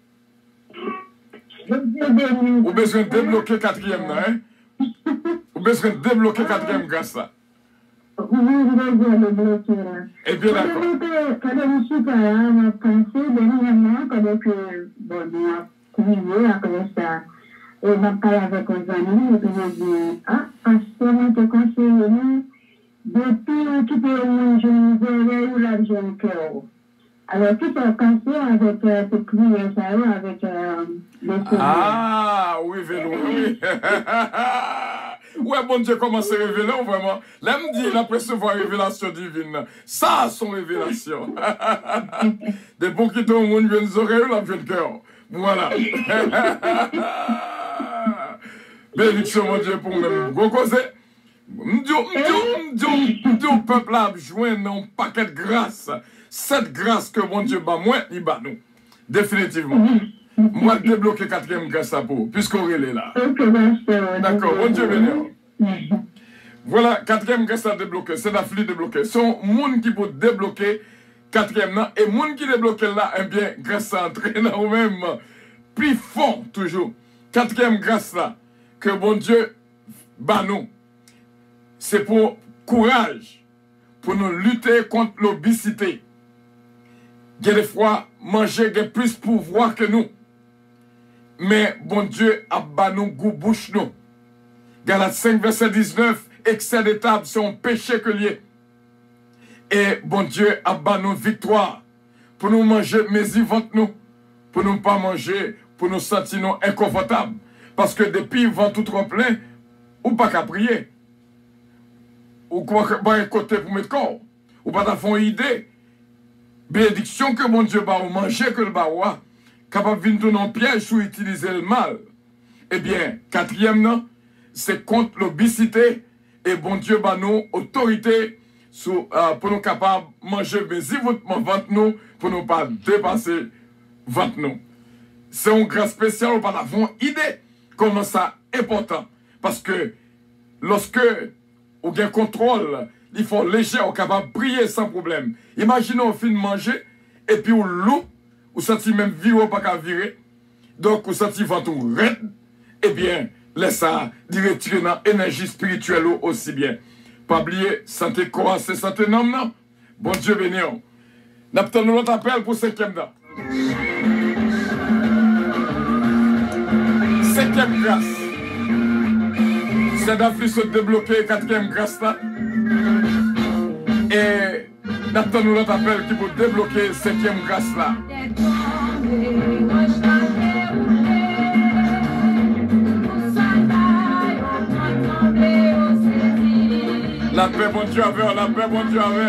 Vous avez besoin de débloquer quatrième, hein? Vous avez besoin de débloquer quatrième grâce là. Oui, je vais le bloquer là. Eh bien d'accord. Quand je suis là, je pensé dernièrement, quand je bon, après ça, et je parle avec les amis, et puis je dis, ah, parce que je te conseille, depuis que tu es un jeune, je ou la jeune cœur. Alors, tu t'es cassé avec euh, tes clients, avec euh, les Ah, oui, vélo, oui. Ouais, bon Dieu commence à révéler, vraiment. Là, me dit, il a percevoir révélation divine. Ça, son révélation. Des bons qui tombent au monde, viennent les oreilles, là, viennent le cœur. Voilà. Bénédiction, mon Dieu, pour nous. Gros causer. M'dio, m'dio, m'dio, m'dio, peuple a besoin d'un paquet de grâce. Cette grâce que mon Dieu bat moi, il bat nous. Définitivement. Moi, débloquer quatrième grâce à pour, puisqu'on est là. D'accord, mon Dieu béni. Voilà, quatrième grâce à débloquer, c'est la flûte débloquée. C'est un monde qui peut débloquer quatrième là, et monde qui débloque là, eh bien, grâce à entrer dans nous-mêmes, plus fond toujours. Quatrième grâce là, que bon Dieu bat nous. C'est pour courage, pour nous lutter contre l'obésité. Il y a des fois, manger a plus pouvoir que nous. Mais bon Dieu a bat nous goût bouche nous. Galates cinq, verset dix-neuf, excès de table, c'est un péché que lié. Et bon Dieu a bat nous victoire. Pour nous manger, mais y vente nous. Pour nous pas manger, pour nous sentir nous inconfortables. Parce que depuis, ils vont tout trop plein, ou pas qu'à prier. Ou quoi que un côté pour mettre corps. Ou pas d'avoir une idée. Bénédiction que mon Dieu va manger que le baroua, capable de venir dans le piège ou utiliser le mal. Eh bien, quatrième, non, c'est contre l'obésité et bon Dieu va nous autorité sous, euh, pour nous capables de manger, mais si vous ventre nous, pour nous pas dépasser ventre nous. C'est une grâce spéciale, on pas d'avoir idée comment ça est important. Parce que lorsque on a un contrôle, il faut léger, on est capable de prier sans problème. Imaginez, on finit de manger, et puis on loue, on sentit même virer, pas qu'à virer. Donc, on sentit ventre raide, eh bien, laisse ça, retirer dans l'énergie spirituelle aussi bien. Pas oublier, santé corps, c'est santé non, non. Bon Dieu béni. N'attendons notre appel pour cinquième date. Cinquième grâce. C'est d'affiche se débloquer quatrième grâce là. Et n'attendons notre appel qui peut débloquer cinquième grâce là. La paix, bon Dieu, avec la paix, bon Dieu, avec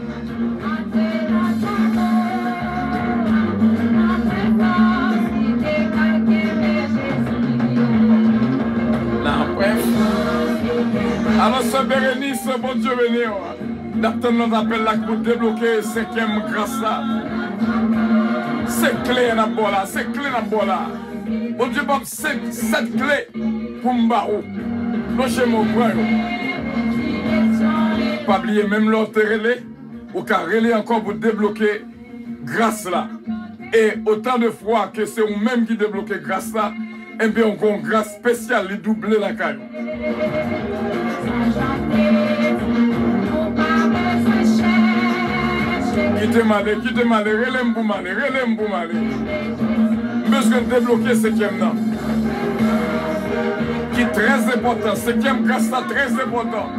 la paix. Alors, ce Bérénice, bon Dieu, béni. D'attendre notre appel là pour débloquer cinquième grâce là. C'est clé dans le là, c'est clé dans le là. Bon Dieu, c'est cette clé pour m'barou. Non, chez mon frère. Pas oublier même l'autre relais, ou qu'à relais encore pour débloquer grâce là. Et autant de fois que c'est vous-même qui débloquez grâce là, et bien on a une grâce spéciale, les doubler la caille. Qui te malé, qui te malé, relais pour malé, relais pour malé. Besoin de débloquer cinquième là. Qui est très important, cinquième grâce là, très important.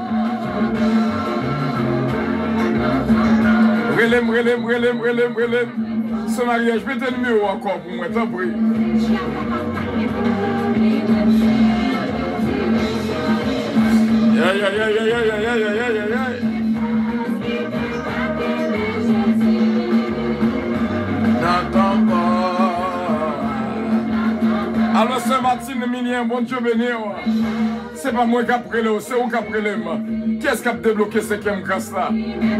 Relève, relève, relève, relève, relève. Ce mariage, mettez le numéro encore pour moi, t'en prie. Aïe, aïe, aïe, aïe, aïe, aïe, aïe, aïe, aïe, aïe. N'attends pas. Alors, ce matin, Minien, bon Dieu béni. C'est pas moi qui a pris le, c'est vous qui a pris le. Qui est-ce qui a débloqué cette cinquième grâce là?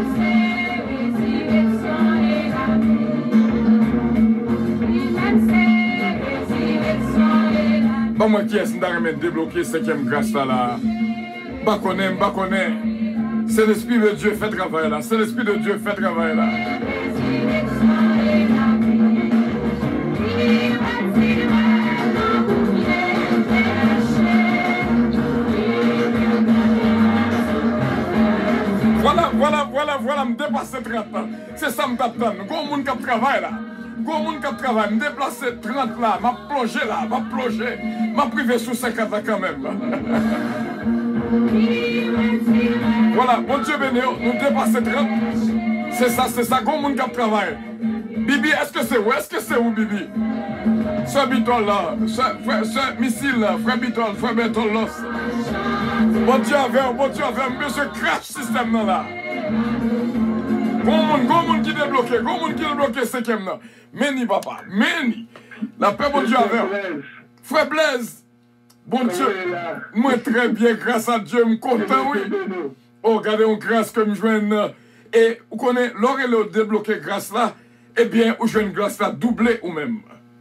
Bon, moi qui est-ce qui a débloqué cette cinquième grâce là? Bah connaît, bah connaît. C'est l'Esprit de Dieu fait travail là. C'est l'Esprit de Dieu fait travail là. Voilà, voilà, voilà, voilà, me déplacer trente ans. C'est ça me t'attend. Gros monde qui travaille là. Gros monde qui travaille. Me déplacer trente là. M'a plongé là. M'a plongé. M'a privé sous cinquante ans quand même. Voilà, bon Dieu béni, nous dépassons trente. C'est ça, c'est ça, gros monde qui travaille. Bibi, est-ce que c'est où? Est-ce que c'est où, Bibi? Ce bitol là, ce missile là, frère bitol, frère bitol là. Bon Dieu avec, bon Dieu avec, monsieur crash système là. Gon moun, gon moun qui débloqué, gon moun qui débloqué cinquième là. Meni papa, meni. La paix bon Dieu avec. Frère Blaise, bon Dieu, moi très bien, grâce à Dieu, je suis content, oui. Oh, regardez une grâce que je joigne. Et vous connaissez, lorsque débloqué grâce là, eh bien, vous jouez une grâce là doublée ou même.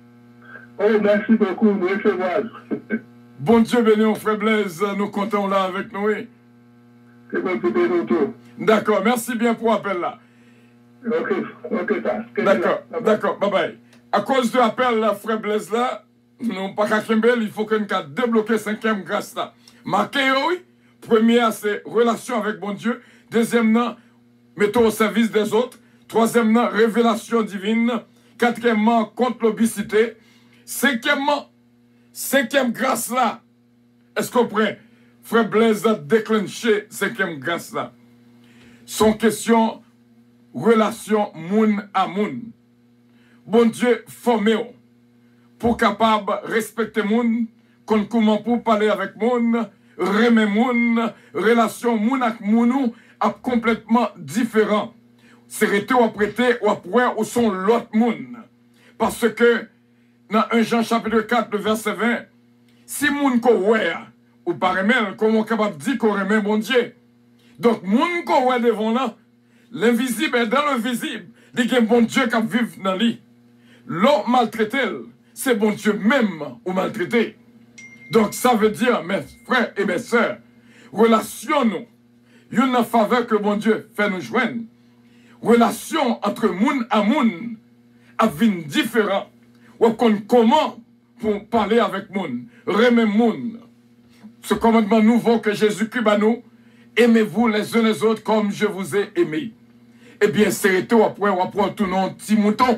Oh, merci beaucoup, nous recevons. Bon Dieu béni, mon frère Blaise, nous comptons là avec nous, oui. C'est bon, tout est autour. D'accord, merci bien pour l'appel là. Ok, ok, ça. D'accord, d'accord, bye bye. À cause de l'appel là, frère Blaise là, nous pas qu'à Kimbel, il faut qu'on ait débloqué cinquième grâce là. Marquez, oui. Première, c'est relation avec bon Dieu. Deuxièmement, mettons au service des autres. Troisièmement, révélation divine. Quatrièmement, contre l'obésité. Cinquièmement, cinquième grâce là. Est-ce qu'on prend frère Blaise a déclenché cinquième grâce là? Son question, relation moun à moun. Bon Dieu, formé pour capable respecter moun, qu'on comment pour parler avec moun, remet moun, relation moun avec mounou, a complètement différent. C'est rete ou prêter ou après ou sont l'autre moun. Parce que dans un Jean chapitre quatre, le verset vingt, si moun ko wè, ou pas remet, comment capable dire qu'on remet bon Dieu. Donc moun ko wè devant là, l'invisible est dans le visible. Il y a bon Dieu qui vit dans lui. L'homme maltraité, c'est bon Dieu même ou maltraité. Donc ça veut dire, mes frères et mes sœurs, relation nous, une faveur que bon Dieu fait nous joindre. Relation entre moun à moun a vin différent. Ou comment pour parler avec moun, remet moun. Ce commandement nouveau que Jésus-Christ a nous, aimez-vous les uns les autres comme je vous ai aimé. Eh bien, c'est tout après, on prend tout nom petit mouton.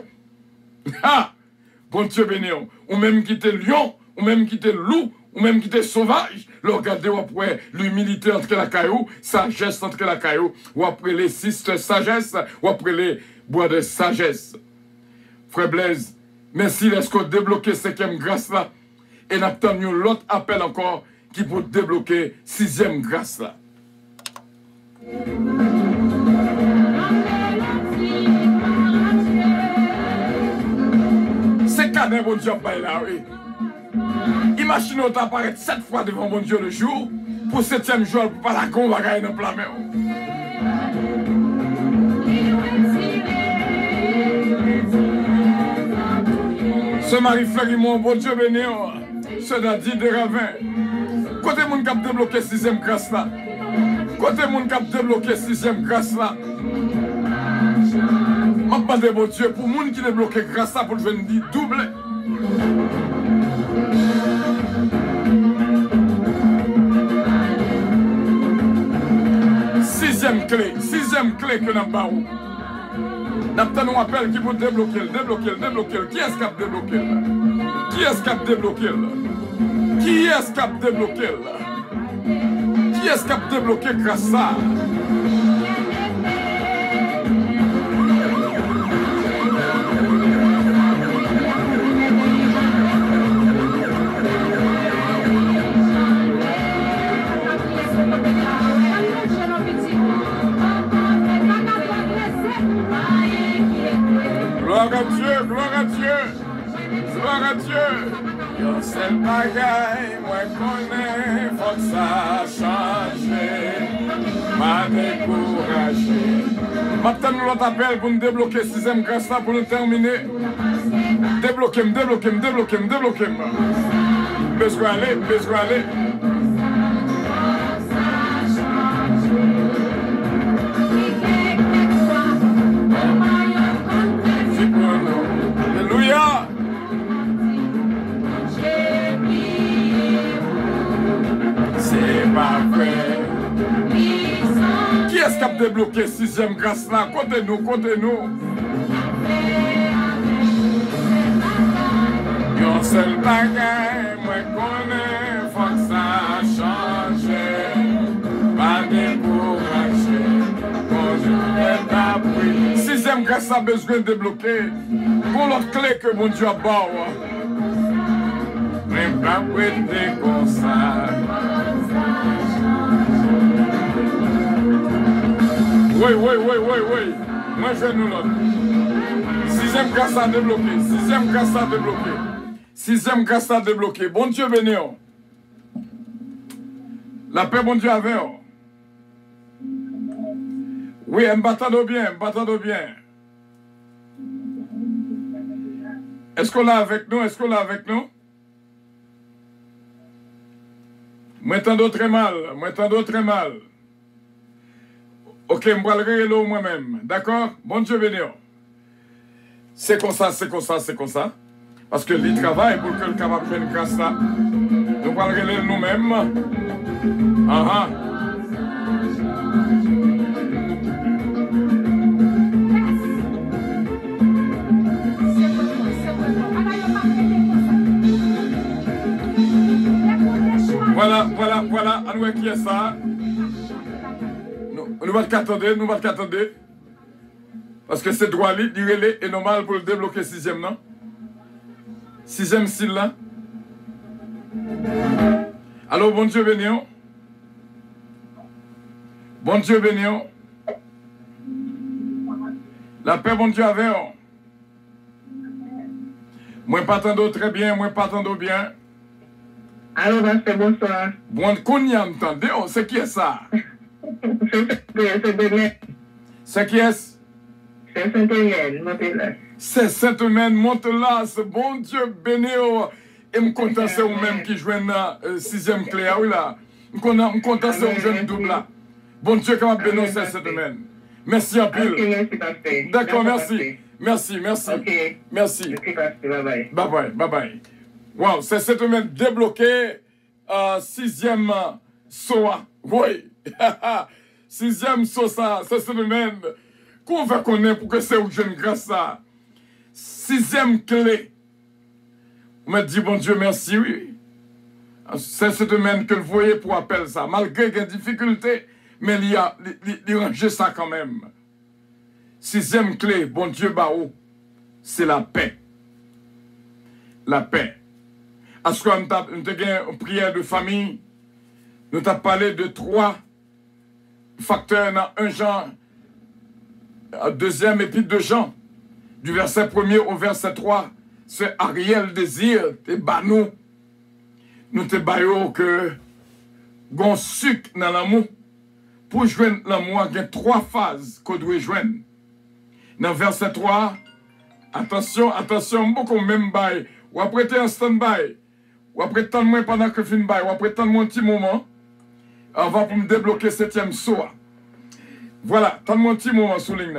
Ah! Bon Dieu béni, ou même qui était lion, ou même qui était loup, ou même qui était sauvage. Le regardez après l'humilité entre la caillou, sagesse entre la caillou, ou après les six de sagesse, ou après les bois de sagesse. Frère Blaise, merci d'être qu'on débloqué cinquième grâce là. Et nous attendons l'autre appel encore qui peut débloquer sixième grâce là. C'est cadet, bon Dieu, pas là, oui. Imaginez qu'on apparaît sept fois devant mon Dieu le jour, pour septième jour, pour pas la con, va gagner dans le plat. Ce mari Fleurimont, bon Dieu béni, ce Dadi de Ravin. Côté moun qui a débloqué sixième grâce là. Côté moun qui a débloqué sixième grâce là. Je demande bon Dieu pour moun qui débloqué grâce là pour je dire double. Sixième clé, sixième clé que nous avons. Nous avons un appel qui peut débloquer, débloquer, débloquer. Qui est-ce qui a débloqué là? Qui est-ce qui a débloqué là? Qui est-ce qui a débloqué là? Qui est-ce qui a débloqué grâce à ça? Gloire à Dieu, gloire à Dieu, gloire à Dieu. Yo seul bagaille, moi connais, faut que ça change. M'a découragé. Maintenant, nous l'autre appel pour nous débloquer sixième grâce là pour nous terminer. Débloquez-moi, débloquez-moi, débloquez-moi, débloquez-moi. Besoin aller, besoin aller. Alléluia. C'est pas vrai. Qui est-ce qui a débloqué sixième grâce là? Comptez-nous, comptez-nous. Yon seul bagay, moi connais, faut que ça change. Pas décourager, bonjour est appris. Sixième grâce a besoin de débloquer. Pour l'autre clé que mon Dieu a bas. Même pas prêter comme ça. Oui, oui, oui, oui, oui. Moi, je nous l'autre. Sixième grâce à débloquer. Sixième grâce à débloquer. Sixième grâce à débloquer. Bon Dieu béni. La paix, bon Dieu, avec. Oui, m'battons bien, m'battons bien. Est-ce qu'on l'a avec nous? Est-ce qu'on l'a avec nous? Moi, t'entends très mal. Moi, t'entends très mal. Ok, je vais le moi-même. D'accord? Bon Dieu béni. C'est comme ça, c'est comme ça, c'est comme ça. Parce que le travail pour que le capable faire une grâce là, nous allons regarder nous-mêmes. Ah ah. Voilà, voilà, voilà, à nous qui est ça. Nous, nous allons attendre, nous allons attendre. Parce que c'est droit, il est normal pour le débloquer sixième, non? Sixième style là. Alors, bon Dieu béni. Bon Dieu béni. La paix, bon Dieu avec. Moi, pas t'entends très bien, moi, pas t'entends bien. Allô, Pasteur, bonsoir. Bon, qu'on y entendez, c'est qui est ça? C'est qui est? C'est Sainte-Hélène, montez là. C'est Sainte-Hélène, monte là, bon Dieu béni. Et me content c'est vous-même qui jouent la sixième clé, oui là. Me content c'est vous jeune double là. Bon Dieu, comment bénir c'est Sainte-Hélène. Merci en pile. D'accord, merci. Merci, merci. Merci. Bye bye. Bye bye, bye bye. Wow, c'est cette semaine débloqué. Euh, sixième soa. Oui. Sixième soa, c'est cette semaine. Qu'on va connaître pour que c'est une jeune grâce ça. Sixième clé. On m'a dit, bon Dieu, merci, oui. C'est cette semaine que vous voyez pour appeler ça. Malgré les difficultés, mais il y a, il range ça quand même. Sixième clé, bon Dieu, bao, c'est la paix. La paix. Est-ce qu'on a une prière de famille? Nous avons parlé de trois facteurs dans un Jean, deuxième épître de Jean, du verset premier au verset trois. C'est Ariel désir, te banou. Nous te baillons que gon sucre dans l'amour. Pour joindre l'amour, il y a trois phases qu'on doit joindre. Dans verset trois, attention, attention, beaucoup même bail. Ou après un stand-by. Ou après tant de moins pendant que je finis bail. Ou après tant de moins un petit moment. Avant pour me débloquer septième soir. Voilà, tant de moins un petit moment sous ligne.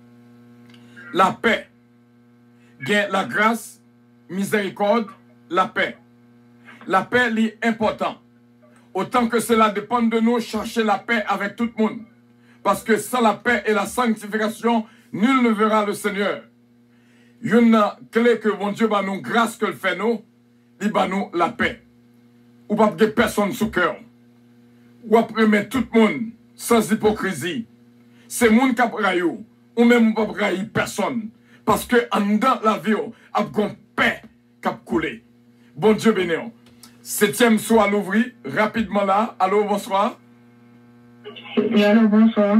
La paix. Gain la grâce, miséricorde, la paix. La paix est important. Autant que cela dépend de nous, chercher la paix avec tout le monde. Parce que sans la paix et la sanctification, nul ne verra le Seigneur. Une clé que mon Dieu va nous, grâce que le fait nous, il va nous la paix. Ou pas de personne sous cœur. Ou après mettre tout le monde sans hypocrisie. C'est le monde qui a raillé, ou même pas raillé personne. Parce que en dedans la vie, il y a une paix qui a coulé. Bon Dieu béni. Septième soir à l'ouvrir, rapidement là. Allô, bonsoir. Oui, allô, bonsoir.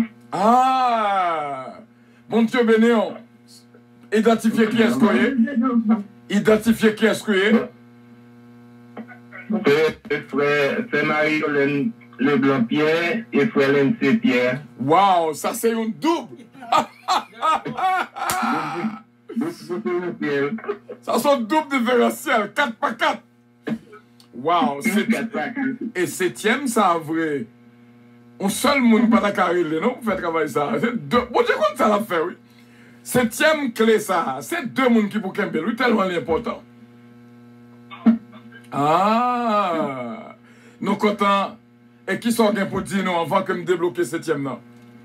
Ah! Bon Dieu béni. Identifiez qui est-ce qu'il est. Identifiez qui est-ce qu'il est. C'est Marie-Hélène Leblanc-Pierre et frère Lindsay Pierre. Wow, ça c'est une double. Ça sont double différentiel, quatre par quatre. Wow, et septième, ça a vrai. Un seul monde pas d'accord, non, pour faire travailler ça. Bon Dieu, comme ça l'a fait, oui. Septième clé, ça, c'est deux mondes qui pour Kembe, lui, tellement important. Ah, nous contents. Et qui sont bien pour dire non avant que me débloquer septième, non?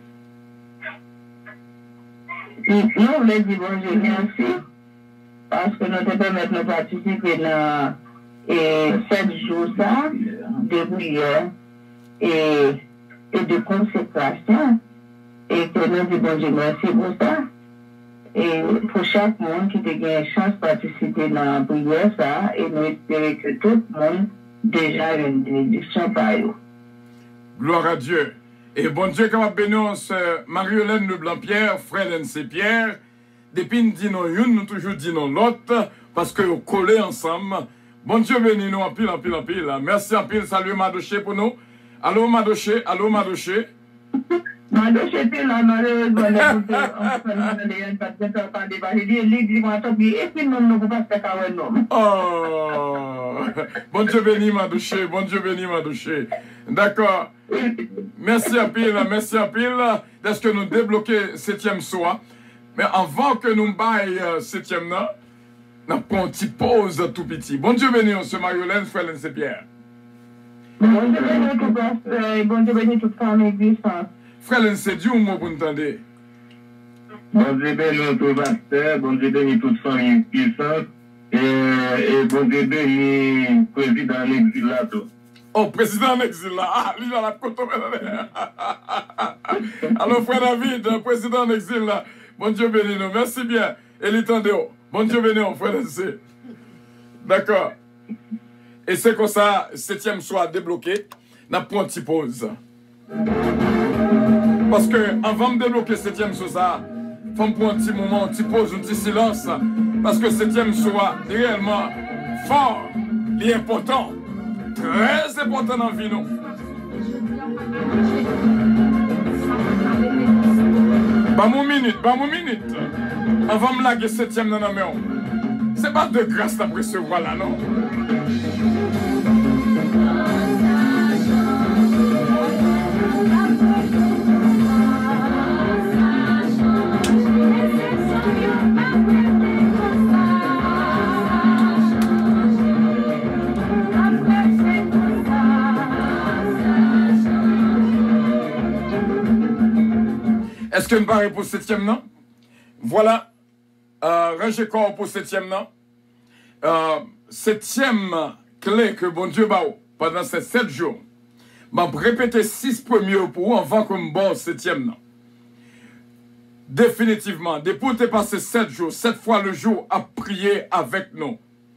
Nous voulons dire bonjour, merci. Parce que nous te permettons de participer dans sept jours ça, de prière et, et de consécration. Et que nous disons bonjour, merci pour ça. Et pour chaque monde qui a eu une chance de participer dans la prière, ça, et nous espérons que tout le monde déjà a une bénédiction par eux. Gloire à Dieu. Et bon Dieu, comme a béni, Marie-Hélène Leblanc-Pierre, frère N C Pierre, depuis nous disons une, nous toujours disons l'autre, parce que nous collés ensemble. Bon Dieu béni nous en pile, en pile, en pile. Merci en pile, salut Madoché pour nous. Allô Madoché, allô Madoché. Madoché, c'est là, malheureusement, oh, bon Dieu béni Madoché, bon Dieu béni Madoché. D'accord. Merci à pile, merci à pile. Est-ce que nous débloquons septième soir? Mais avant que nous baillons septième, nous prenons une petite pause tout petit. Bon Dieu béni, on se Marie-Hélène, frère N C Pierre. Bon Dieu béni tout pasteur, bon Dieu béni toute famille puissance. Frère N C, dis un mot pour nous entendre. Bon Dieu béni tout pasteur, bon Dieu béni toute famille puissance. Et, et bon Dieu béni président en exil là tout. Oh, président en exil là. Ah, lui, là, la côte. Alors, frère David, président en exil là. Bon Dieu béni nous. Merci bien. Et l'étendeur. Bon Dieu béni, on frère N C. D'accord. Et c'est comme ça, septième soir débloqué. N'a pas une petite pause. Parce que avant de débloquer septième soir, il faut prendre un petit moment, une petite pause, un petit silence. Parce que septième soir est réellement fort, il est important, très important dans la vie. Non? Bah mon minute, bah mon minute. Avant de me laguer septième dans la main. C'est pas de grâce d'après recevoir là, non? Est-ce que nous parlons pour septième, non? Voilà. Euh, Rangez corps pour septième, non? Euh, septième clé que bon Dieu bat pendant ces sept jours. Je vais répéter six premiers pour vous avant que je bosse septième, non? Définitivement, depuis que tu passé sept jours, sept fois le jour à prier avec nous.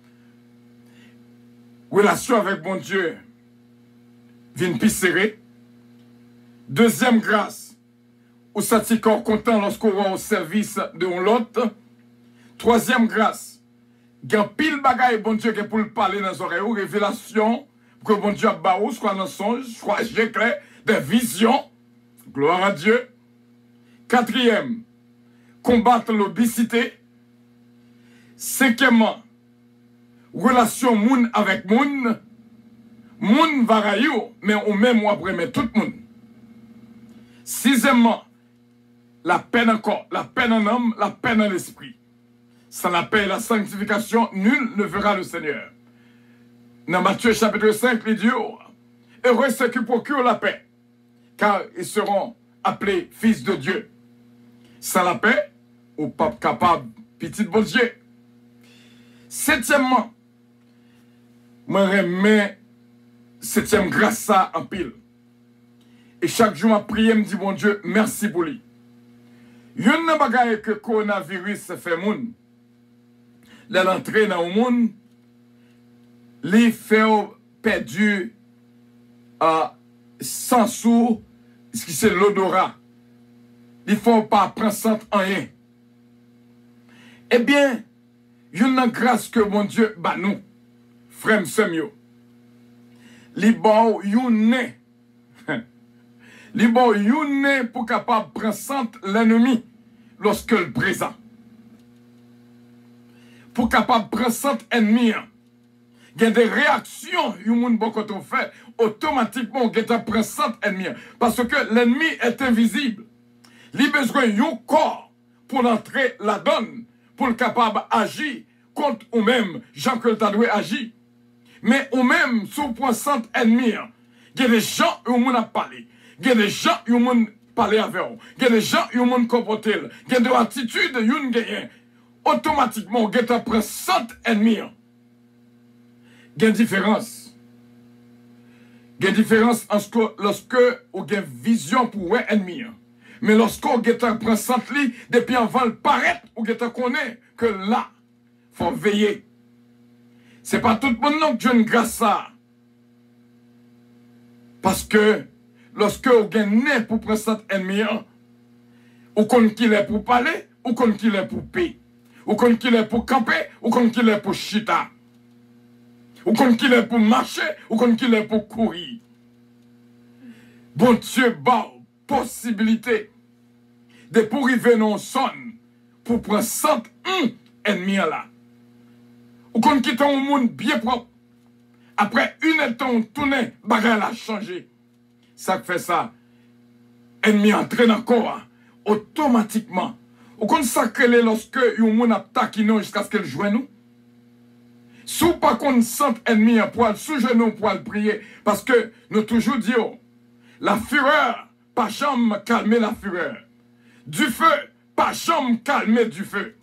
Relation avec bon Dieu vient plus serrée. Deuxième grâce. Ou senti corps content lorsqu'on va au service de l'autre. Troisième grâce. Gan pile bagay bon Dieu qui pour le parler dans les oreilles. Révélation que bon Dieu a baou, soit dans songe, soit j'éclaire, des visions. Gloire à Dieu. Quatrième. Combattre l'obésité. Cinquièmement. Relation moun avec moun. Moun va rayou, mais on même après mais tout le monde. Sixièmement. La peine encore, la peine en homme, la peine en l'esprit. Sans la paix et la sanctification, nul ne verra le Seigneur. Dans Matthieu chapitre cinq, il dit, heureux ceux qui procurent la paix, car ils seront appelés fils de Dieu. Sans la paix, ou pas capable, petit bon Dieu. Septièmement, moi remets septième grâce ça en pile. Et chaque jour, je prie, je me dis, bon Dieu, merci pour lui. Yon nan bagay que coronavirus fait moun. L'entrée dans le monde, li fait perdu euh, sans sous, ce qui c'est l'odorat. Il faut pas prendre sant en rien. Eh bien, yon nan grâce que mon Dieu ba nous, frère semyo. Li bon yon ne. Li bon yon ne pour capable prendre sant l'ennemi lorsque le présent. Pour capable prendre sant ennemi. Il y a des réactions yon moun bon quand on fait automatiquement on geta prendre sant ennemi parce que l'ennemi est invisible. Li besoin yon corps pour entrer la donne pour le capable agir contre ou même Jean que t'a doué agir. Mais ou même sous point sant ennemi. Il y a des gens où moun a parlé. Il y a des gens qui ont parlé avec eux. Il y a des gens qui ont comporté. Il y a des attitudes qui ont gagné. Automatiquement, il y a après cent ennemis. Il y a une différence. Il y a une différence lorsque vous avez une vision pour un ennemi. Mais lorsque vous avez après cent lits, depuis avant le paraître, vous avez connaît que là, il faut veiller. Ce n'est pas tout le monde qui a une grâce à. Parce que lorsque vous gagnez pour prendre cet ennemi, ou qu'on qu'il est pour parler, ou qu'on qu'il est pour payer, ou qu'on qu'il est pour camper, ou qu'on qu'il est pour chita, ou qu'on qu'il est pour marcher, ou qu'on qu'il est pour courir. Bon Dieu, bah, possibilité de pour arriver dans son pour prendre cent ennemis là. Ou qu'on quitte un monde bien propre. Après une temps tourné, bagarre a changé. Ça fait ça. Ennemi entraîne encore automatiquement. Ou qu'on s'accélère lorsque un monde attaque nous jusqu'à ce qu'elle joue nous. Sous pas qu'on sente ennemi à poil, sous genou pour le prier. Parce que nous toujours disons, la fureur, pas jamais calmer la fureur. Du feu, pas jamais calmer du feu.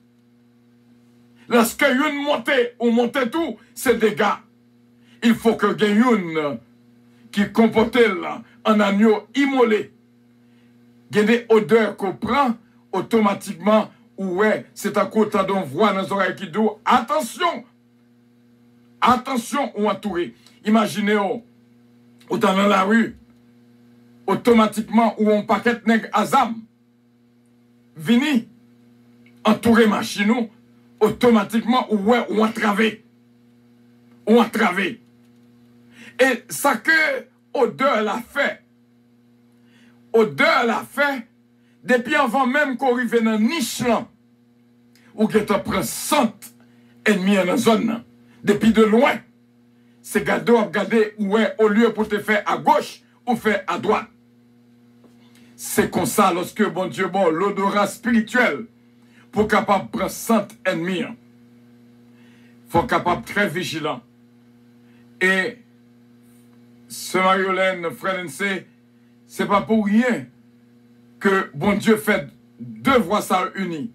Lorsque une montée ou montée tout, c'est des gars. Il faut que y ait une qui comporte un agneau immolé. Il y a des odeurs qu'on prend automatiquement. Ouais, c'est un côté d'on voit dans les oreilles qui disent attention. Attention ou entouré. Imaginez, ou oh, dans la rue, automatiquement, ou on paquet nègre azam, vini, entouré machine, automatiquement, ou ouais, ou entravé. Ou entravé. Et ça que odeur l'a fait, odeur l'a fait, depuis avant même qu'on arrive dans niche là, ou que tu prends cent ennemis dans la zone, depuis de loin, c'est garder à regarder où est au lieu pour te faire à gauche ou faire à droite. C'est comme ça lorsque bon Dieu bon l'odorat spirituel pour capable de prendre cent ennemis. Il faut capable très vigilant. Et ce Mariolène, frère N C, c'est pas pour rien que bon Dieu fait deux voix ça unies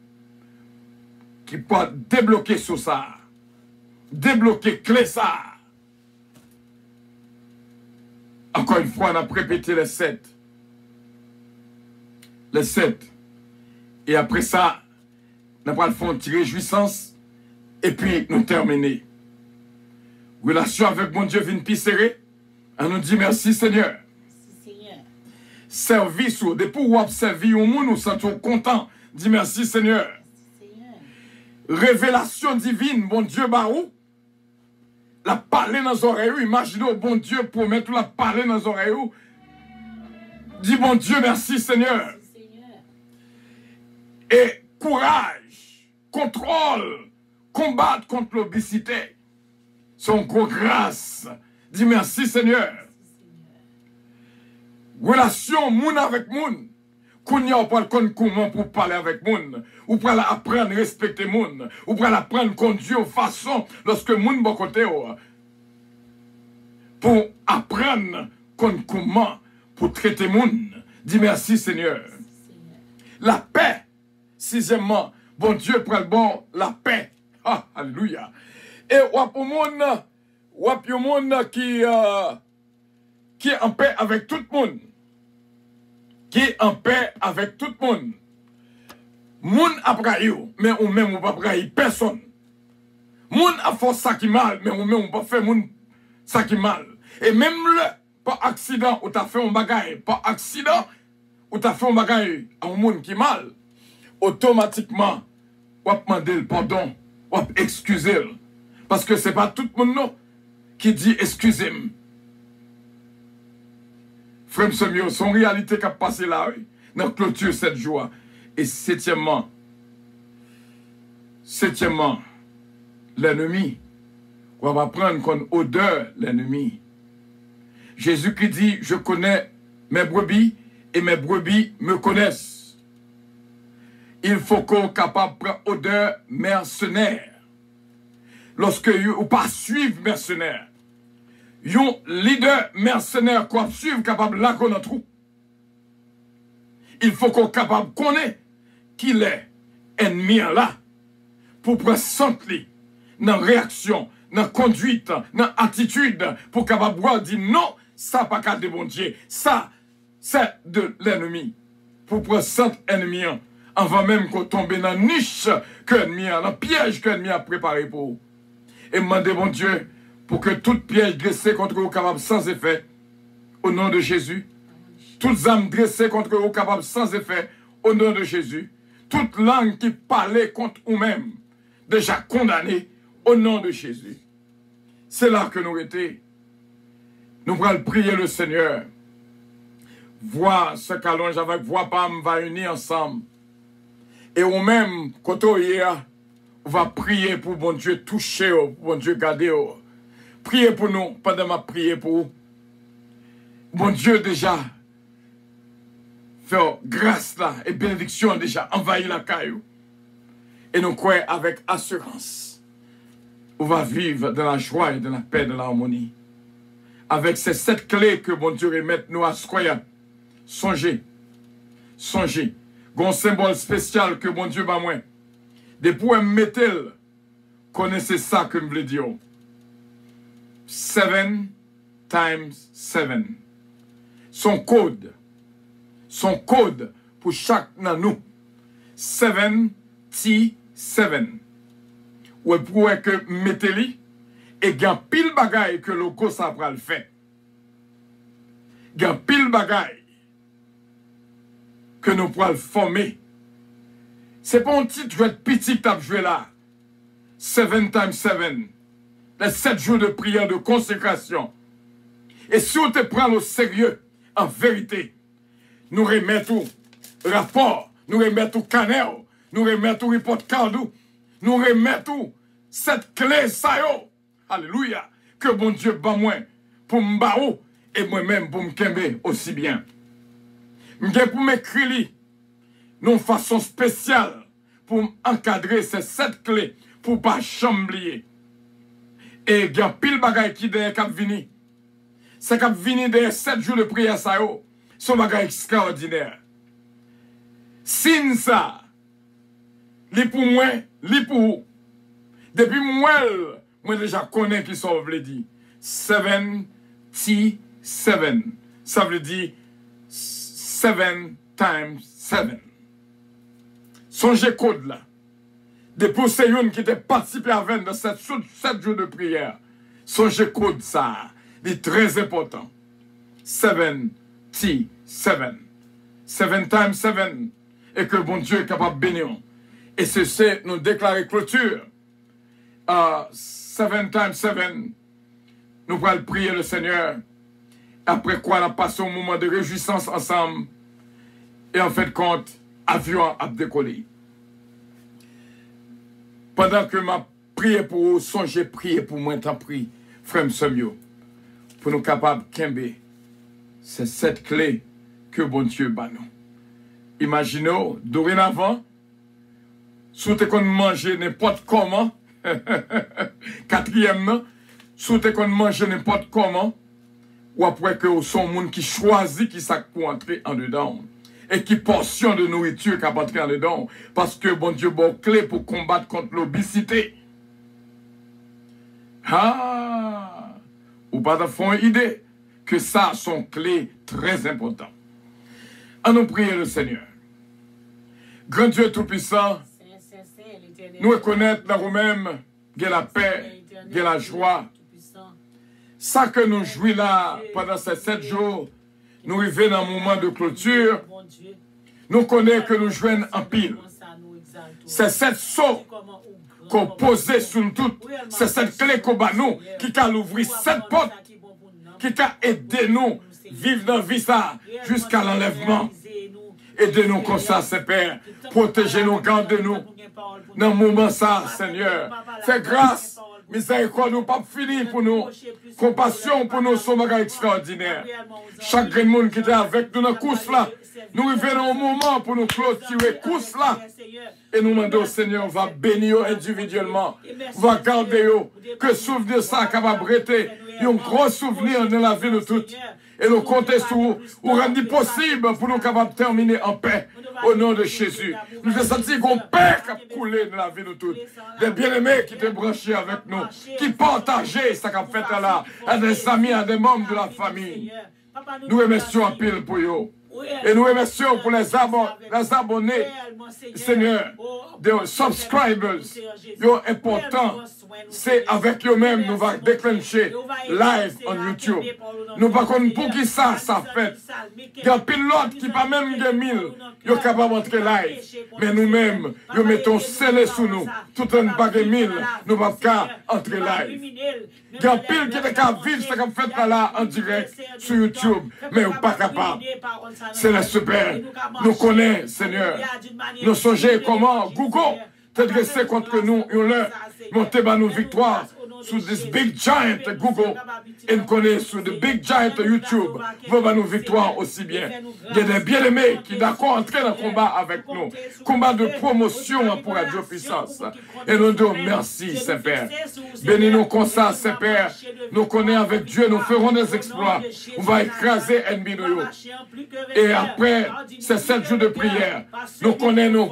qui peuvent débloquer sur ça. Débloquer clé ça. Encore une fois, on a répété les sept. Les sept. Et après ça, on va le faire une réjouissance. Et puis, nous terminer. Relation avec mon Dieu vient plus serré. On nous dit merci Seigneur. Merci Seigneur. Service ou depuis ou observer au monde, nous sommes contents. Dis merci Seigneur. Merci Seigneur. Révélation divine, bon Dieu barou. La parler dans les oreilles, imaginez, bon Dieu, pour mettre la parler dans les oreilles. Dis bon Dieu, merci Seigneur. Merci Seigneur. Et courage, contrôle, combattre contre l'obésité. Son gros grâce. Dis merci Seigneur. Relation moun avec moun. Qu'on y a pas le comment pour parler avec moun. Ou pour apprendre à respecter moun. Ou pour apprendre à conduire façon lorsque moun bon côté. Pour apprendre comment pour traiter moun. Dis merci Seigneur. La paix. Sixièmement, bon Dieu prend le bon, la paix. Ah, alléluia. Et wap ou moun, wap yon moun qui, euh, qui est en paix avec tout le monde. Qui est en paix avec tout le monde. Moun a braillé, mais ou même ou pas braillé personne. Moun a fait ça qui mal, mais ou même ou pas fait moun ça qui mal. Et même le, par accident, ou t'as fait un bagaille, par accident, ou t'as fait un bagaille à un moun qui mal, automatiquement, ou a demandé le pardon, ou a excusé. Parce que c'est pas tout le monde qui dit excusez-moi. Frère Semio, son réalité qui a passé là, dans clôture cette joie. Et septièmement, septièmement, l'ennemi, on va prendre comme odeur l'ennemi. Jésus qui dit, je connais mes brebis et mes brebis me connaissent. Il faut qu'on soit capable de prendre odeur mercenaire. Lorsque vous ne pas suivre mercenaire, un leader mercenaire qu'on suivre capable de la connaître trou. Il faut qu'on soit capable de connaître qu'il est ennemi là pour prendre sentir dans réaction, dans conduite, dans attitude pour capable de dire non, ça pas qu'à de bon Dieu, ça c'est de l'ennemi. Pour prendre sentir ennemi avant même qu'on tombe dans la niche que l'ennemi a, dans le piège que l'ennemi a préparé pour vous. Et demandez bon Dieu pour que toute piège dressée contre vous capable sans effet. Au nom de Jésus, Toutes âmes dressées contre eux, capables sans effet, au nom de Jésus. Toute langue qui parlait contre nous-mêmes, déjà condamnée, au nom de Jésus. C'est là que nous étions. Nous allons prier le Seigneur. Voir ce qu'allonge avec voix Pam va unir ensemble. Et au même côté hier, on va prier pour bon Dieu toucher, pour bon Dieu garder. Priez pour nous, pendant ma prière pour vous. Bon Dieu déjà, faire grâce là et bénédiction déjà, envahir la caillou. Et nous croyons avec assurance, on va vivre dans la joie et dans la paix, dans l'harmonie. Avec ces sept clés que bon Dieu remet nous à ce croyant. Songez, songez. Un symbole spécial que bon Dieu va moins. Depuis un métal, connaissez ça que je voulais dire. Seven times seven. Son code. Son code pour chaque nan nous. Seven T seven. Ou pour que mételi et gain pile bagaille que le go ça va le faire. Gain pile bagaille que nous pourrons former. C'est pas un petit jouet petit que tu as joué là. Seven times seven. Les sept jours de prière, de consécration. Et si on te prend au sérieux, en vérité, nous remettons rapport, nous remettons canel, nous remettons report cardou, nous remettons cette clé ça yo. Alléluia. Que bon Dieu bat moi pour m'baou et moi-même pour m'kembe aussi bien. M'gè pour m'écrire d'une façon spéciale pour encadrer ces sept clés pour pas chambler. Et il y a pile bagay qui derrière cap vini. C'est cap vini derrière sept jours de prière ça yo. Son bagay extraordinaire. Sin ça. Li pour moi, li pour. Depuis moi, moi déjà connais qui ça veut dire. seven T seven. Ça veut dire seven times seven. Songez code là. Depuis c'est une qui était participé avec dans cette sept jours de prière. Songez code ça. C'est très important. seven T seven. seven times seven. Et que bon Dieu est capable de bénir. Et ceci nous déclarer clôture. Uh, seven times seven. Nous allons prier le Seigneur. Après quoi, nous passons un moment de réjouissance ensemble. Et en fait, compte, avion a décollé. Pendant que ma prière pour vous, songez prier pour moi, tant prie, frère Semio, pour nous capables de kembe. C'est cette clé que bon Dieu bat nous. Imaginez, dorénavant, si vous avez mangé n'importe comment, quatrièmement, si vous avez mangé n'importe comment, ou après que vous sont monde qui choisit qui ça pour entrer en dedans. Et qui portion de nourriture qui a entrer en dedans. Parce que bon Dieu, bon clé pour combattre contre l'obésité. Ah! Ou pas de fond idée que ça sont clés très importantes. À nous prier le Seigneur. Grand Dieu Tout-Puissant, nous reconnaître dans nous-mêmes que la paix, que la joie. Ça que nous jouons là pendant ces sept jours, nous arrivons dans un moment de clôture, nous connaissons que nous jouons en pile. C'est cette sauce qu'on posait sur nous toutes, c'est cette clé qu'on bat nous, qui a ouvert cette porte, qui a aidé nous à vivre dans la vie ça jusqu'à l'enlèvement. Aidez-nous comme ça, Père. Protégez-nous, gardez-nous. Dans le moment ça, Seigneur. Fais grâce. Miséricorde nous pas fini pour nous. Compassion pour nous, son bagage extraordinaire. Chaque monde qui était avec nous dans la course là, nous revenons au moment pour nous clôturer la course là. Et nous demandons au Seigneur, va bénir individuellement, va garder, que souvenir ça capable de rester un gros souvenir dans la vie de toutes. Et nous comptons sur vous, ou rendre possible pour nous capables de terminer en paix au nom de Jésus. Nous avons senti qu'on paix qui a coulé dans la vie de tous. Des bien-aimés qui étaient branchés avec nous, qui partageaient ce qu'on fait là, à des amis, à des membres de la famille. Nous remercions en pile pour eux. Et nous remercions pour les, abo les abonnés, Seigneur, des subscribers. Yo important. C'est avec eux-mêmes nous va déclencher live en YouTube. Nous pas contre pour qui ça, ça fait. Il y a un pilote qui pas même de mille, ils sont capables d'entrer live. Mais nous-mêmes, nous mettons scellé sous nous. Tout un bague mille, nous ne pouvons pas entrer live. Il y a un pile qui est capable de vivre ce qu'on fait là en direct sur YouTube, mais nous ne sommes pas capables. C'est le super. Nous connaissons, Seigneur. Nous songeons comment Google te dresser contre nous, nous leur monter par nos victoires sur this big giant Google et nous connaissons sur the big giant YouTube, nous avons nos victoires aussi bien. Il y a des bien-aimés qui d'accord entrer dans le combat avec nous, combat de promotion pour Radio Puissance. Et nous disons merci, Saint-Père. Bénis-nous comme ça, Saint-Père. Nous connaissons avec Dieu, nous ferons des exploits. On va écraser l'ennemi de nous. Et après ces sept jours de prière, nous connaissons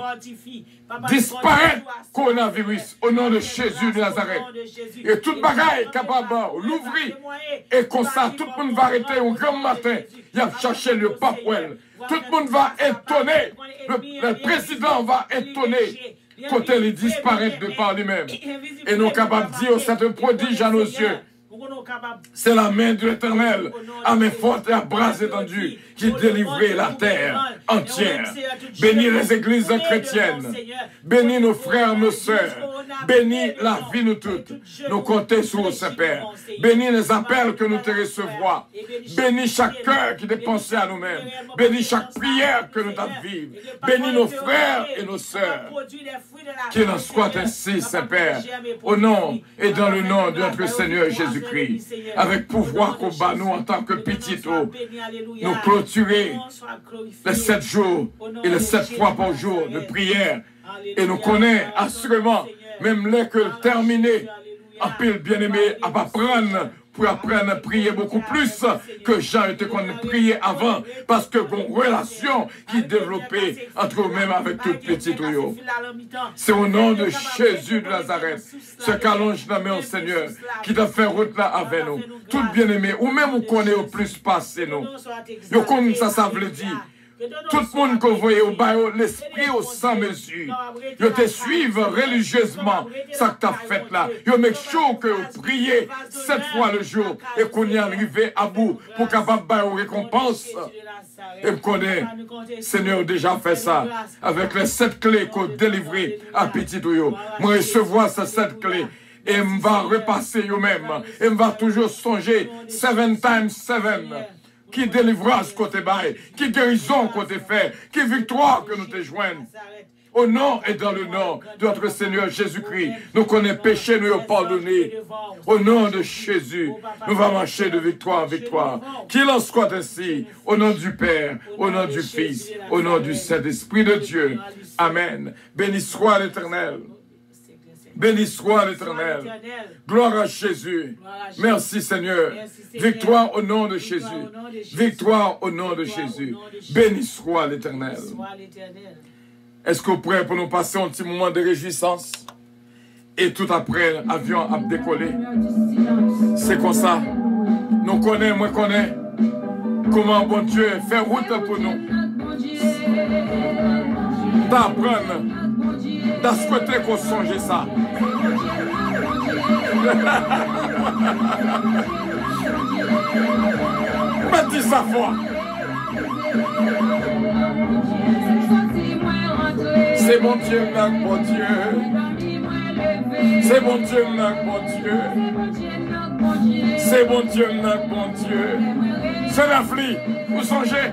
disparaître coronavirus au nom de Jésus de Nazareth. Et toute bagaille capable de l'ouvrir. Et comme ça, tout le monde va arrêter au grand matin. Il va chercher le papouel. Tout le monde va étonner. Le, le président va étonner quand il disparaît de par lui-même. Et nous sommes capables de dire, c'est un prodige à nos yeux. C'est la main de l'Éternel, à main forte et à bras étendus, qui délivrait la terre entière. Bénis les églises chrétiennes, bénis nos frères, nos sœurs, bénis la vie nous toutes. Nous comptons sur vous, Saint-Père. Bénis les appels que nous te recevons. Bénis chaque cœur qui est pensé à nous-mêmes. Bénis chaque prière que nous devons vivre. Bénis nos frères et nos sœurs. Qu'il en soit ainsi, Saint-Père, au nom et dans le nom de notre Seigneur Jésus-Christ, avec pouvoir qu'on bat nous en tant que petits eaux, nous clôturer les sept jours et les sept fois par jour de prière. Et nous connaissons assurément, même les que terminés, en pile bien-aimé, à pas prendre pour apprendre à prier beaucoup plus que Jean était qu'on priait avant, parce que une relation qui est développée entre eux-mêmes avec tout petit tuyau. C'est au nom de Jésus de Nazareth, ce qu'allonge la main au Seigneur, qui t'a fait route là avec nous. Tout bien-aimé, ou même on connaît au plus passé nous. Yo comme ça, ça veut dire. Tout le monde que vous voyez au bail, l'esprit au sans mesure. Ils te suivent religieusement, ça que tu as fait là. Ils make sure que vous priez sept fois le jour et qu'on y arrive à bout pour capable de aux récompenses. Et vous connaissez, Seigneur déjà fait ça avec les sept clés qu'on délivré à Petit Touyo. Moi, recevoir ces sept clés. Et on va repasser eux-mêmes. Et on va toujours songer seven times seven. Qui délivrance côté bail, qui guérison côté fait, qui victoire que nous te joignons. Au nom et dans le nom de notre Seigneur Jésus-Christ, nous connaissons péché, nous avons pardonné. Au nom de Jésus, nous allons marcher de victoire en victoire. Qu'il en soit ainsi, au nom du Père, au nom du Fils, au nom du Saint-Esprit de Dieu. Amen. Béni soit l'Éternel. Béni soit l'Éternel. Gloire à Jésus. Merci Seigneur. Victoire au nom de Jésus. Victoire au nom de Jésus. Béni soit l'Éternel. Est-ce que vous êtes prêts pour nous passer un petit moment de réjouissance? Et tout après, l'avion a décollé. C'est comme ça. Nous connaissons, moi connais comment bon Dieu fait route pour nous. D'apprendre. Dans ce côté qu'on songe ça. Mettez sa foi. C'est bon Dieu, mon Dieu. C'est bon Dieu, mon Dieu. C'est bon Dieu, mon Dieu. C'est la flie. Vous songez?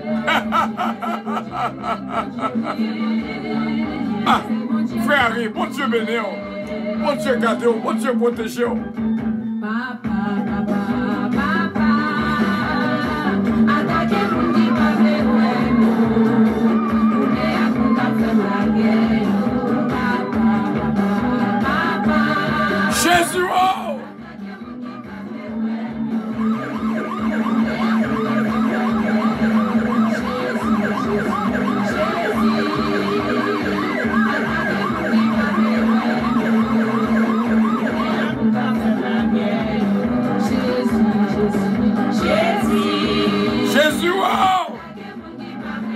Ah, frère Harry, bon Dieu béni, bon Dieu gardé, bon Dieu protégé. Papa, papa, papa, attaquez pour dire pas de Jésus, oh! Jésus, wow!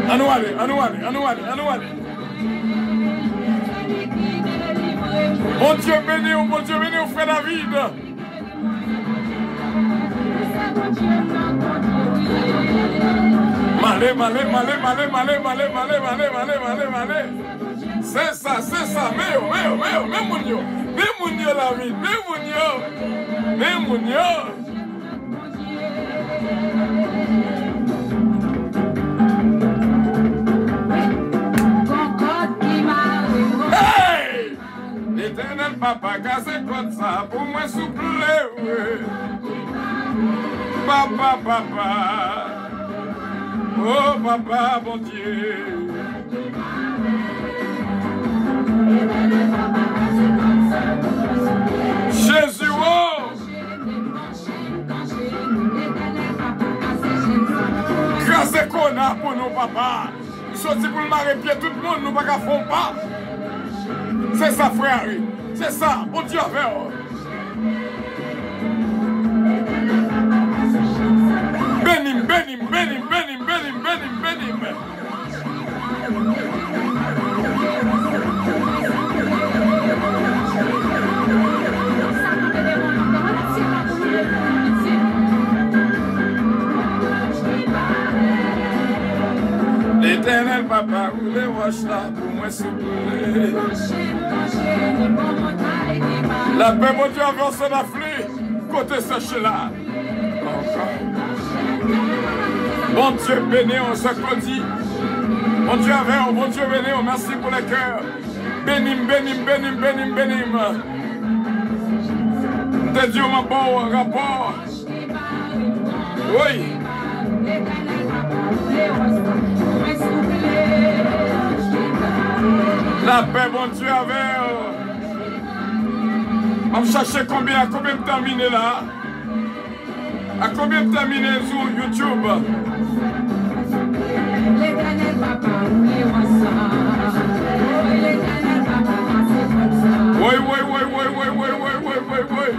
À nous aller, à nous aller, à nous aller, à nous aller. Mon Dieu béni, mon Dieu béni, frère David. Malé, malé, malé, malé, malé, malé, malé, malé, malé, malé, malé. C'est ça, c'est ça. Mais yo, mais yo, mais yo, mais mon yo. Mais mon yo, David, mais mon yo. Mais mon yo. Hey! L'éternel papa, casse comme ça, pour moi souple. Papa, papa. Oh papa, bon Dieu. Jésus, oh. Grâce qu'on a pour nous, papa. Sorti pour le marrer pied, tout le monde, nous pas qu'à fond pas. C'est ça, frère. C'est ça, bon Dieu, avec. Bénim, bénim, bénim, bénim, bénim, bénim, bénim. L'éternel papa, vous les roches là pour moi souffler. La paix, mon Dieu, avance son afflux, côté séché là. Bon Dieu béni, on se dit. Mon Dieu avec, bon Dieu béni, on merci pour les cœurs. Bénim, bénim, bénim, bénim, bénim. De Dieu m'a bon rapport. Oui. La paix, bon Dieu avec. On va chercher combien, à combien de terminé là? À combien de terminé sur YouTube? L'éternel papa, oui, oui, oui, oui, oui, oui, oui, oui, oui, oui, oui.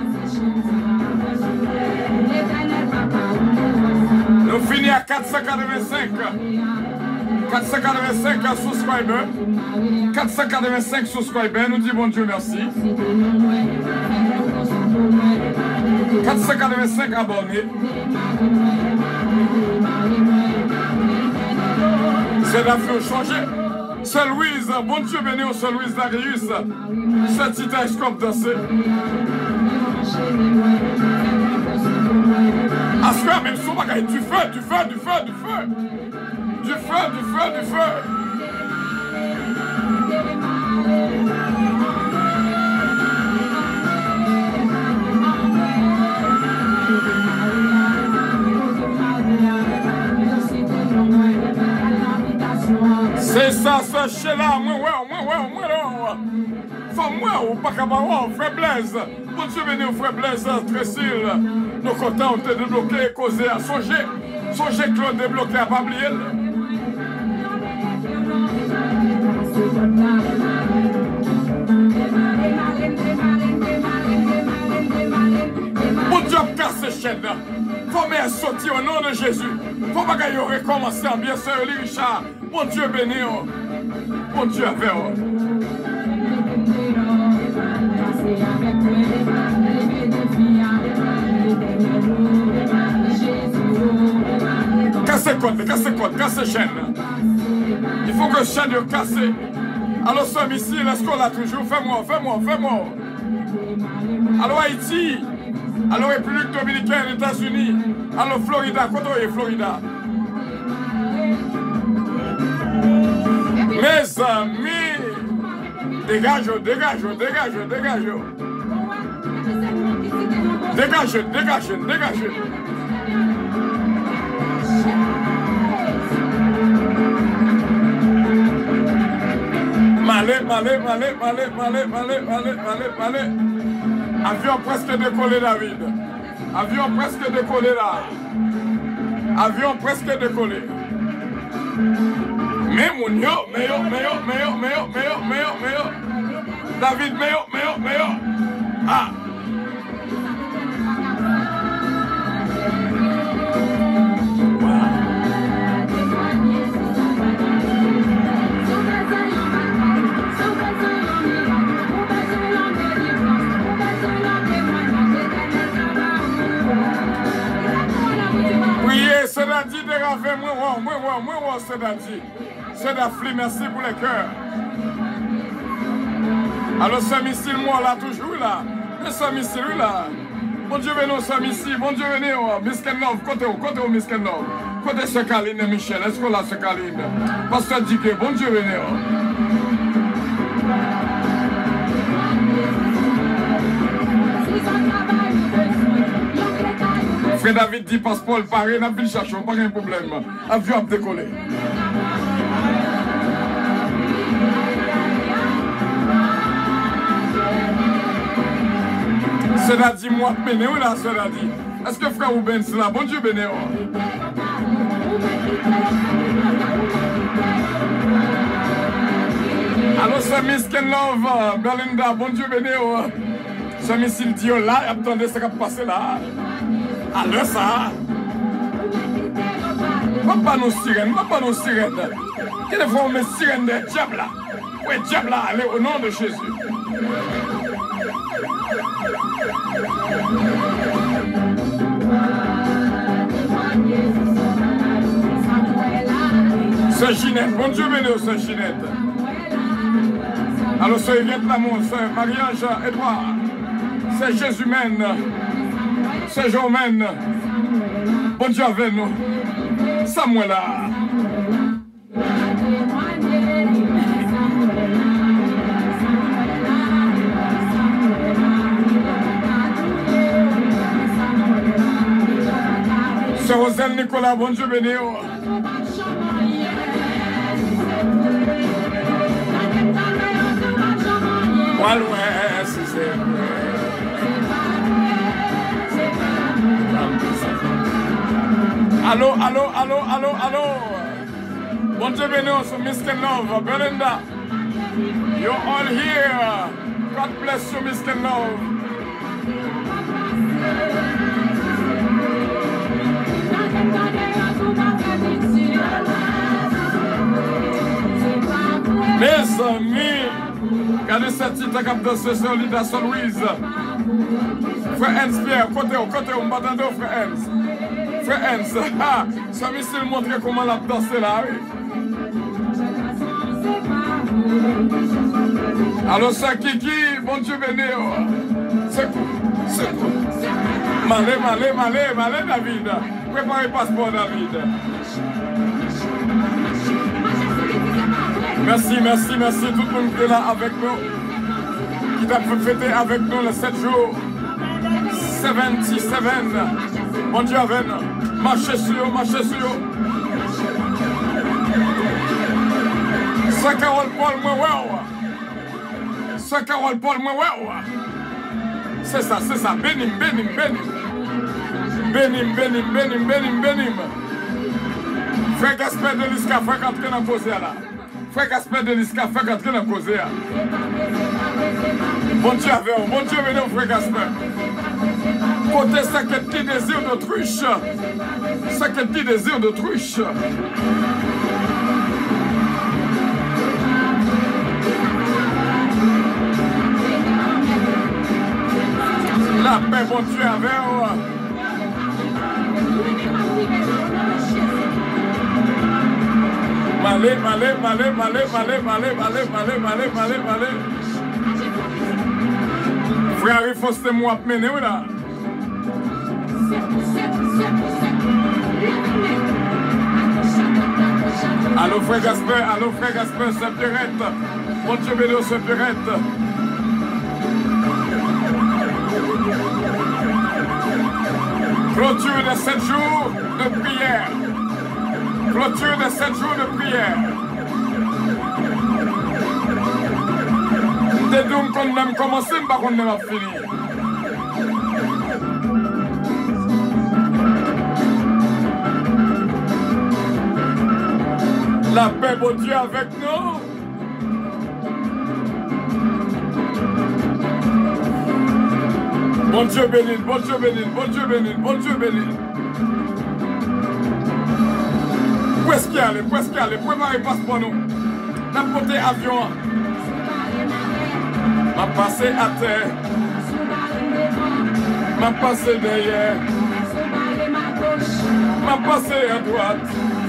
Nous finissons à quatre cent quatre-vingt-cinq. quatre cent quatre-vingt-cinq subscribers. quatre cent quatre-vingt-cinq subscribers. Nous disons bon Dieu merci. quatre cent quatre-vingt-cinq abonnés. C'est la vie changée. C'est Louise, bon Dieu béni, c'est Louise Darius. C'est Titaïscope dansé. Asper, même son bagage, du feu, du feu, du feu, du feu. Du feu, du feu, du feu. C'est ça, ce chez-là, moi, ouais, moi, ouais, moi, non. Enfin, moi, ou pas qu'à voir, frère Blaise. Bon Dieu béni, frère Blaise, Tressil. Nos contents ont été débloqués, causés à songer. Songer Claude débloqué à pas oublier. Bon Dieu, casse ces chaînes. Faut me sortir au nom de Jésus. Faut pas qu'il y aurait commencé en bien sûr, Richard. Bon Dieu béni. Bon Dieu avec. Cassez côte, cassez côte, cassez chaîne. Il faut que chaîne soit cassée. Alors, sommes ici, est-ce qu'on l'a toujours? Fais-moi, fais-moi, fais-moi. Alors, Haïti. Alors, République Dominicaine, États-Unis. Alors, Florida, quand est Florida? Mes amis, dégage, dégage, dégage, dégage. Dégage, dégage, dégage. Malé, malé, malé, malé, malé, malé, malé, malé, malé. Avion presque décollé, David. Avion presque décollé là. Avion presque décollé. Mais mon yo, mais yo, mais yo, mais yo, mais yo, mais yo, mais yo, mais yo. David, mais yo, mais yo, mais yo. Ah. c'est dit de rave, moi, moi, moi, moi, moi, moi, c'est dit. C'est d'affli, merci pour les cœurs. Alors, Saint-Missile, moi, là, toujours là. Mais Saint-Missile, là. Bon Dieu, venez, Saint-Missile, bon Dieu, venez, Miskenov, côté où, côté où, Miskenov. Côté ce Caline, Michel, est-ce qu'on a ce Caline? Pasteur dit que, bon Dieu, venez. Frère David dit, passeport, pareil, n'a pas de chercher, pas de problème. Avion a décollé. Cela dit, moi, béné, ou là, cela dit. Est-ce que frère ou ben, c'est là, bon Dieu, béné, alors, c'est Miss Ken Love, Belinda, bon Dieu, béné, c'est Miss Dio là, attendez, ça va passer là. Alors, ça. Pas nos sirènes, pas nos sirènes. Quelle fois on met sirène des diables là? Oui, diable là, allez au nom de Jésus. C'est Ginette, bon Dieu béni, c'est Ginette. Alors c'est Yvette Lamont, c'est Marie-Ange Edouard, c'est Jésus-Mène, c'est Jean-Mène. Bon Dieu avec nous. Samuel là. C'est Roselle Nicolas, bon Dieu béni. Moi l'ouest, c'est vrai. Allô, allô, allô, allô, allô. Bon Dieu béni, so Mister Love, Belinda. You're all here. God bless you, Mister Love. Mes amis, regardez cette petite cap de ce sur l'Ida sur Louise. Frère Hans Pierre, côté au côté au m'attendez frère Hans. Frère Hans, ah, ça m'a s'il montre comment la danser là, oui. Alors ça Kiki, bon Dieu béni, c'est cool, c'est cool. Malé, malé, malé, malé David, préparez le passeport David. Merci, merci, merci tout le monde qui est là avec nous, qui t'a fêté avec nous le sept jours, soixante-dix-sept. Bon Dieu avec nous, marchez sur eux, marchez sur eux. Saint Carole Paul, moi, ouais. Saint Carole Paul, moi, ouais. C'est ça, c'est ça, bénim, bénim, bénim. Bénim, bénim, bénim, bénim, bénim. Frère Gaspard de Lisca, frère Catherine a posé là. Frère Gaspard de Lisca, frère Catherine a posé là. Bon Dieu avec vous, bon Dieu venez frère Gaspard. Côté ça qui est petit désir d'autruche. Ça qui est petit désir d'autruche. La paix, bon Dieu avec vous. Malé, malé, malé, malé, malé, malé, malé, malé, malé, malé, malé. Frère, il faut se moi mener, oui là. Allô, frère Gaspard, allô, frère Gaspard, c'est Pierrette. Bon Dieu béni, c'est Pierrette. Clôture de sept jours de prière. Clôture de sept jours de prière. Dès donc qu'on aime commencer, mais qu'on aime finir. La paix, bon Dieu, avec nous. Bon Dieu béni, bon Dieu béni, bon Dieu béni, bon Dieu béni. Où est-ce qu'il y a allé? Où est-ce qu'il y a allé? Préparez le passeport nous. N'importe quel avion. M'a passé à terre. M'a passé derrière. M'a passé à droite.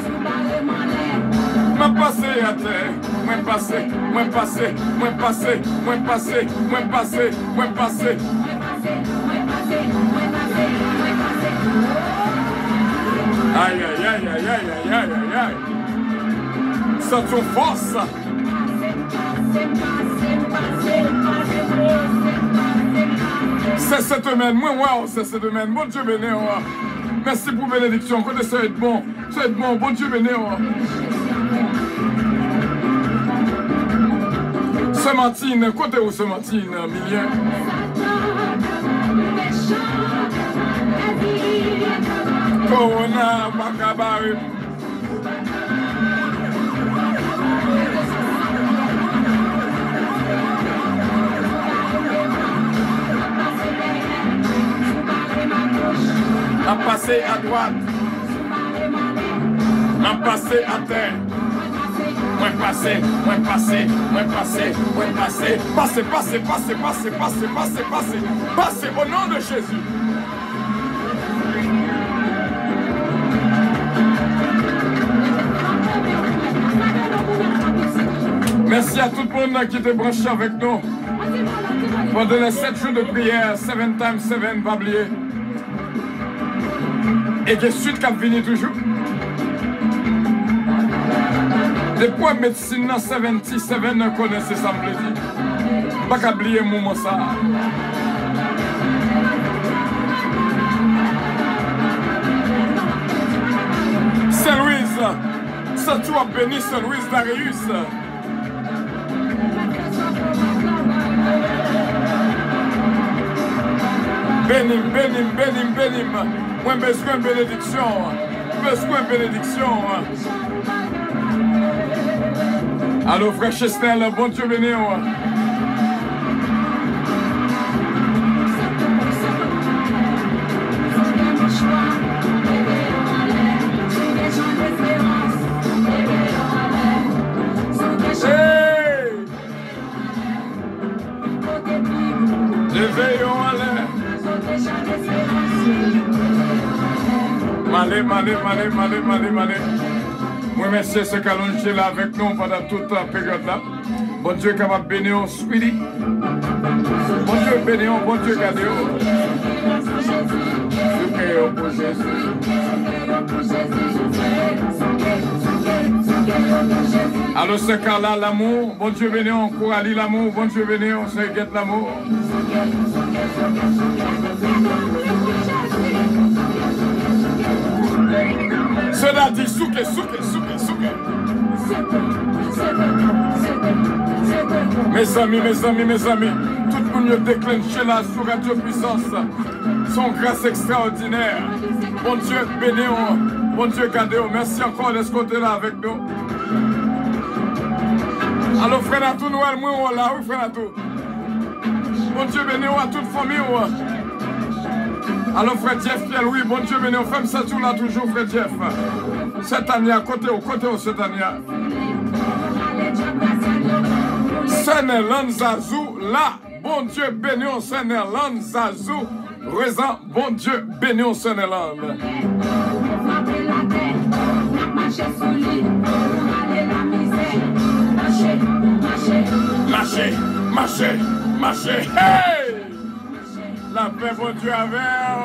M'a passé à terre. Moi passé, moi passé, moi passé, moi passé, moi passé, moi passé. Aïe, aïe, aïe, aïe, aïe, aïe, aïe, aïe, aïe. Ça te force. C'est cette semaine, moi, wow, c'est cette semaine. Bon Dieu béni, oh. Merci pour bénédiction. Côté ça va être bon. Ça va être bon. Bon Dieu béni, oh. Semantine, côté où Semantine, Milien? Corona, Macabari. A passé à droite, a passé à terre. Moi passé, moi passé, moi passé, moi passé. Passez, passez, passez, passez, passez, passez, passez. Passez au nom de Jésus. Merci à tout le monde qui était branché avec nous. Pendant les sept jours de prière, seven times seven, pas oublier. Et que suite qui a fini toujours. Depuis médecine dans soixante-dix-sept ne connaissait ça me dit. Pas qu'à oublier moment ça. Saint-Louis, ça tu as béni Saint-Louis Darius. Bénim, bénim, bénim, bénim. Moi, besoin de bénédiction. Besoin de bénédiction. Allô, frère Chestel, bon Dieu béni. Hey! L'éveillons à l'air. Malé, malé, malé, malé, malé, malé. Moi, merci ce calonge là avec nous pendant toute la période là. Bon Dieu, capable de bénir, sweetie. Bon Dieu, bénir, bon Dieu, gardez. Prions pour Jésus. Alors, ce cas-là, l'amour, bon Dieu bénir, on court à l'amour, bon Dieu bénir, on se guette l'amour. Cela dit souke, souke, souke, souke. Mes amis, mes amis, mes amis, tout le monde déclenche là sur Radio Puissance. Son grâce extraordinaire. Bon Dieu, bénéo, bon Dieu, gardez-vous. Merci encore de ce côté-là avec nous. Alors, frère Natou, nous allons là, oui, frère Natou. Bon Dieu, bénéo à toute famille. Alors, frère Jeff, Pierre, oui, bon Dieu, bénéo. Femme, ça tout là toujours, frère Jeff. Cette année, côté au côté au cette année. Sénélan Zazou, là, bon Dieu, bénéo, Sénélan Zazou. Raison, bon Dieu, bénéo, Sénélan. Marchez, marchez, marchez. Hey! La paix, bon Dieu, avec.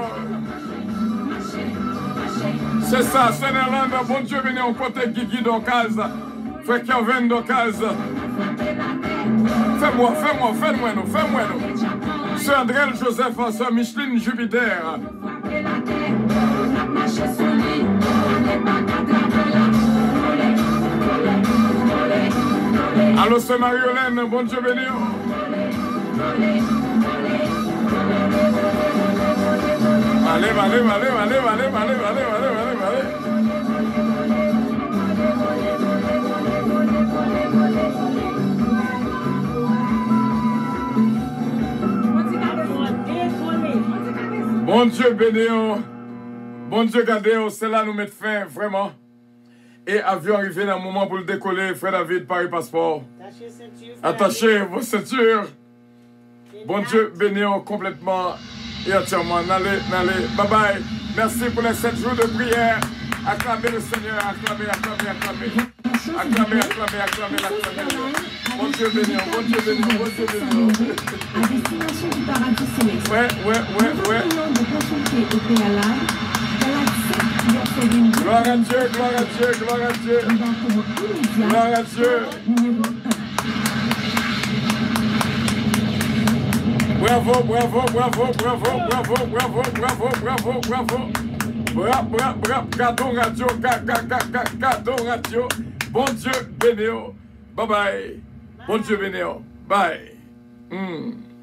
C'est ça, Sénéland, bon Dieu, venez au côté Guigui d'Ocase. Frère Kevin d'Ocase. Fais-moi, fais-moi, fais-moi, nous, fais-moi, nous. Sœur André Joseph, sœur Micheline Jupiter. Allô, c'est Marie-Hélène, bon Dieu béni. Allez, allez, allez, allez, allez, allez, allez, allez, allez, allez. Bon Dieu béni, bon Dieu gardez, c'est là nous mettre fin, vraiment. Et avion arrivé dans le moment pour le décoller, frère David, Paris Passeport. Attachez vos ceintures. Bon Dieu béni complètement et entièrement. Allez, allez, bye bye. Merci pour les sept jours de prière. Acclamez le Seigneur, acclamez, acclamez, acclamez. Acclamez, acclamez, acclamez, acclamez. Bon Dieu béni, bon Dieu béni, bon Dieu béni. À destination du paradis céleste. Ouais, ouais, ouais, ouais. Nous de consulter au préalable Galates verset vingt-deux. Gloire à Dieu, gloire à Dieu, gloire à Dieu. Gloire à Dieu. Numéro un. Bravo, bravo, bravo, bravo, bravo, bravo, bravo, bravo, bravo. Bravo, bravo, bravo, cadeau radio, cadeau radio. Bon Dieu béni. Bye bye. Bon Dieu béni. Bye. Mm.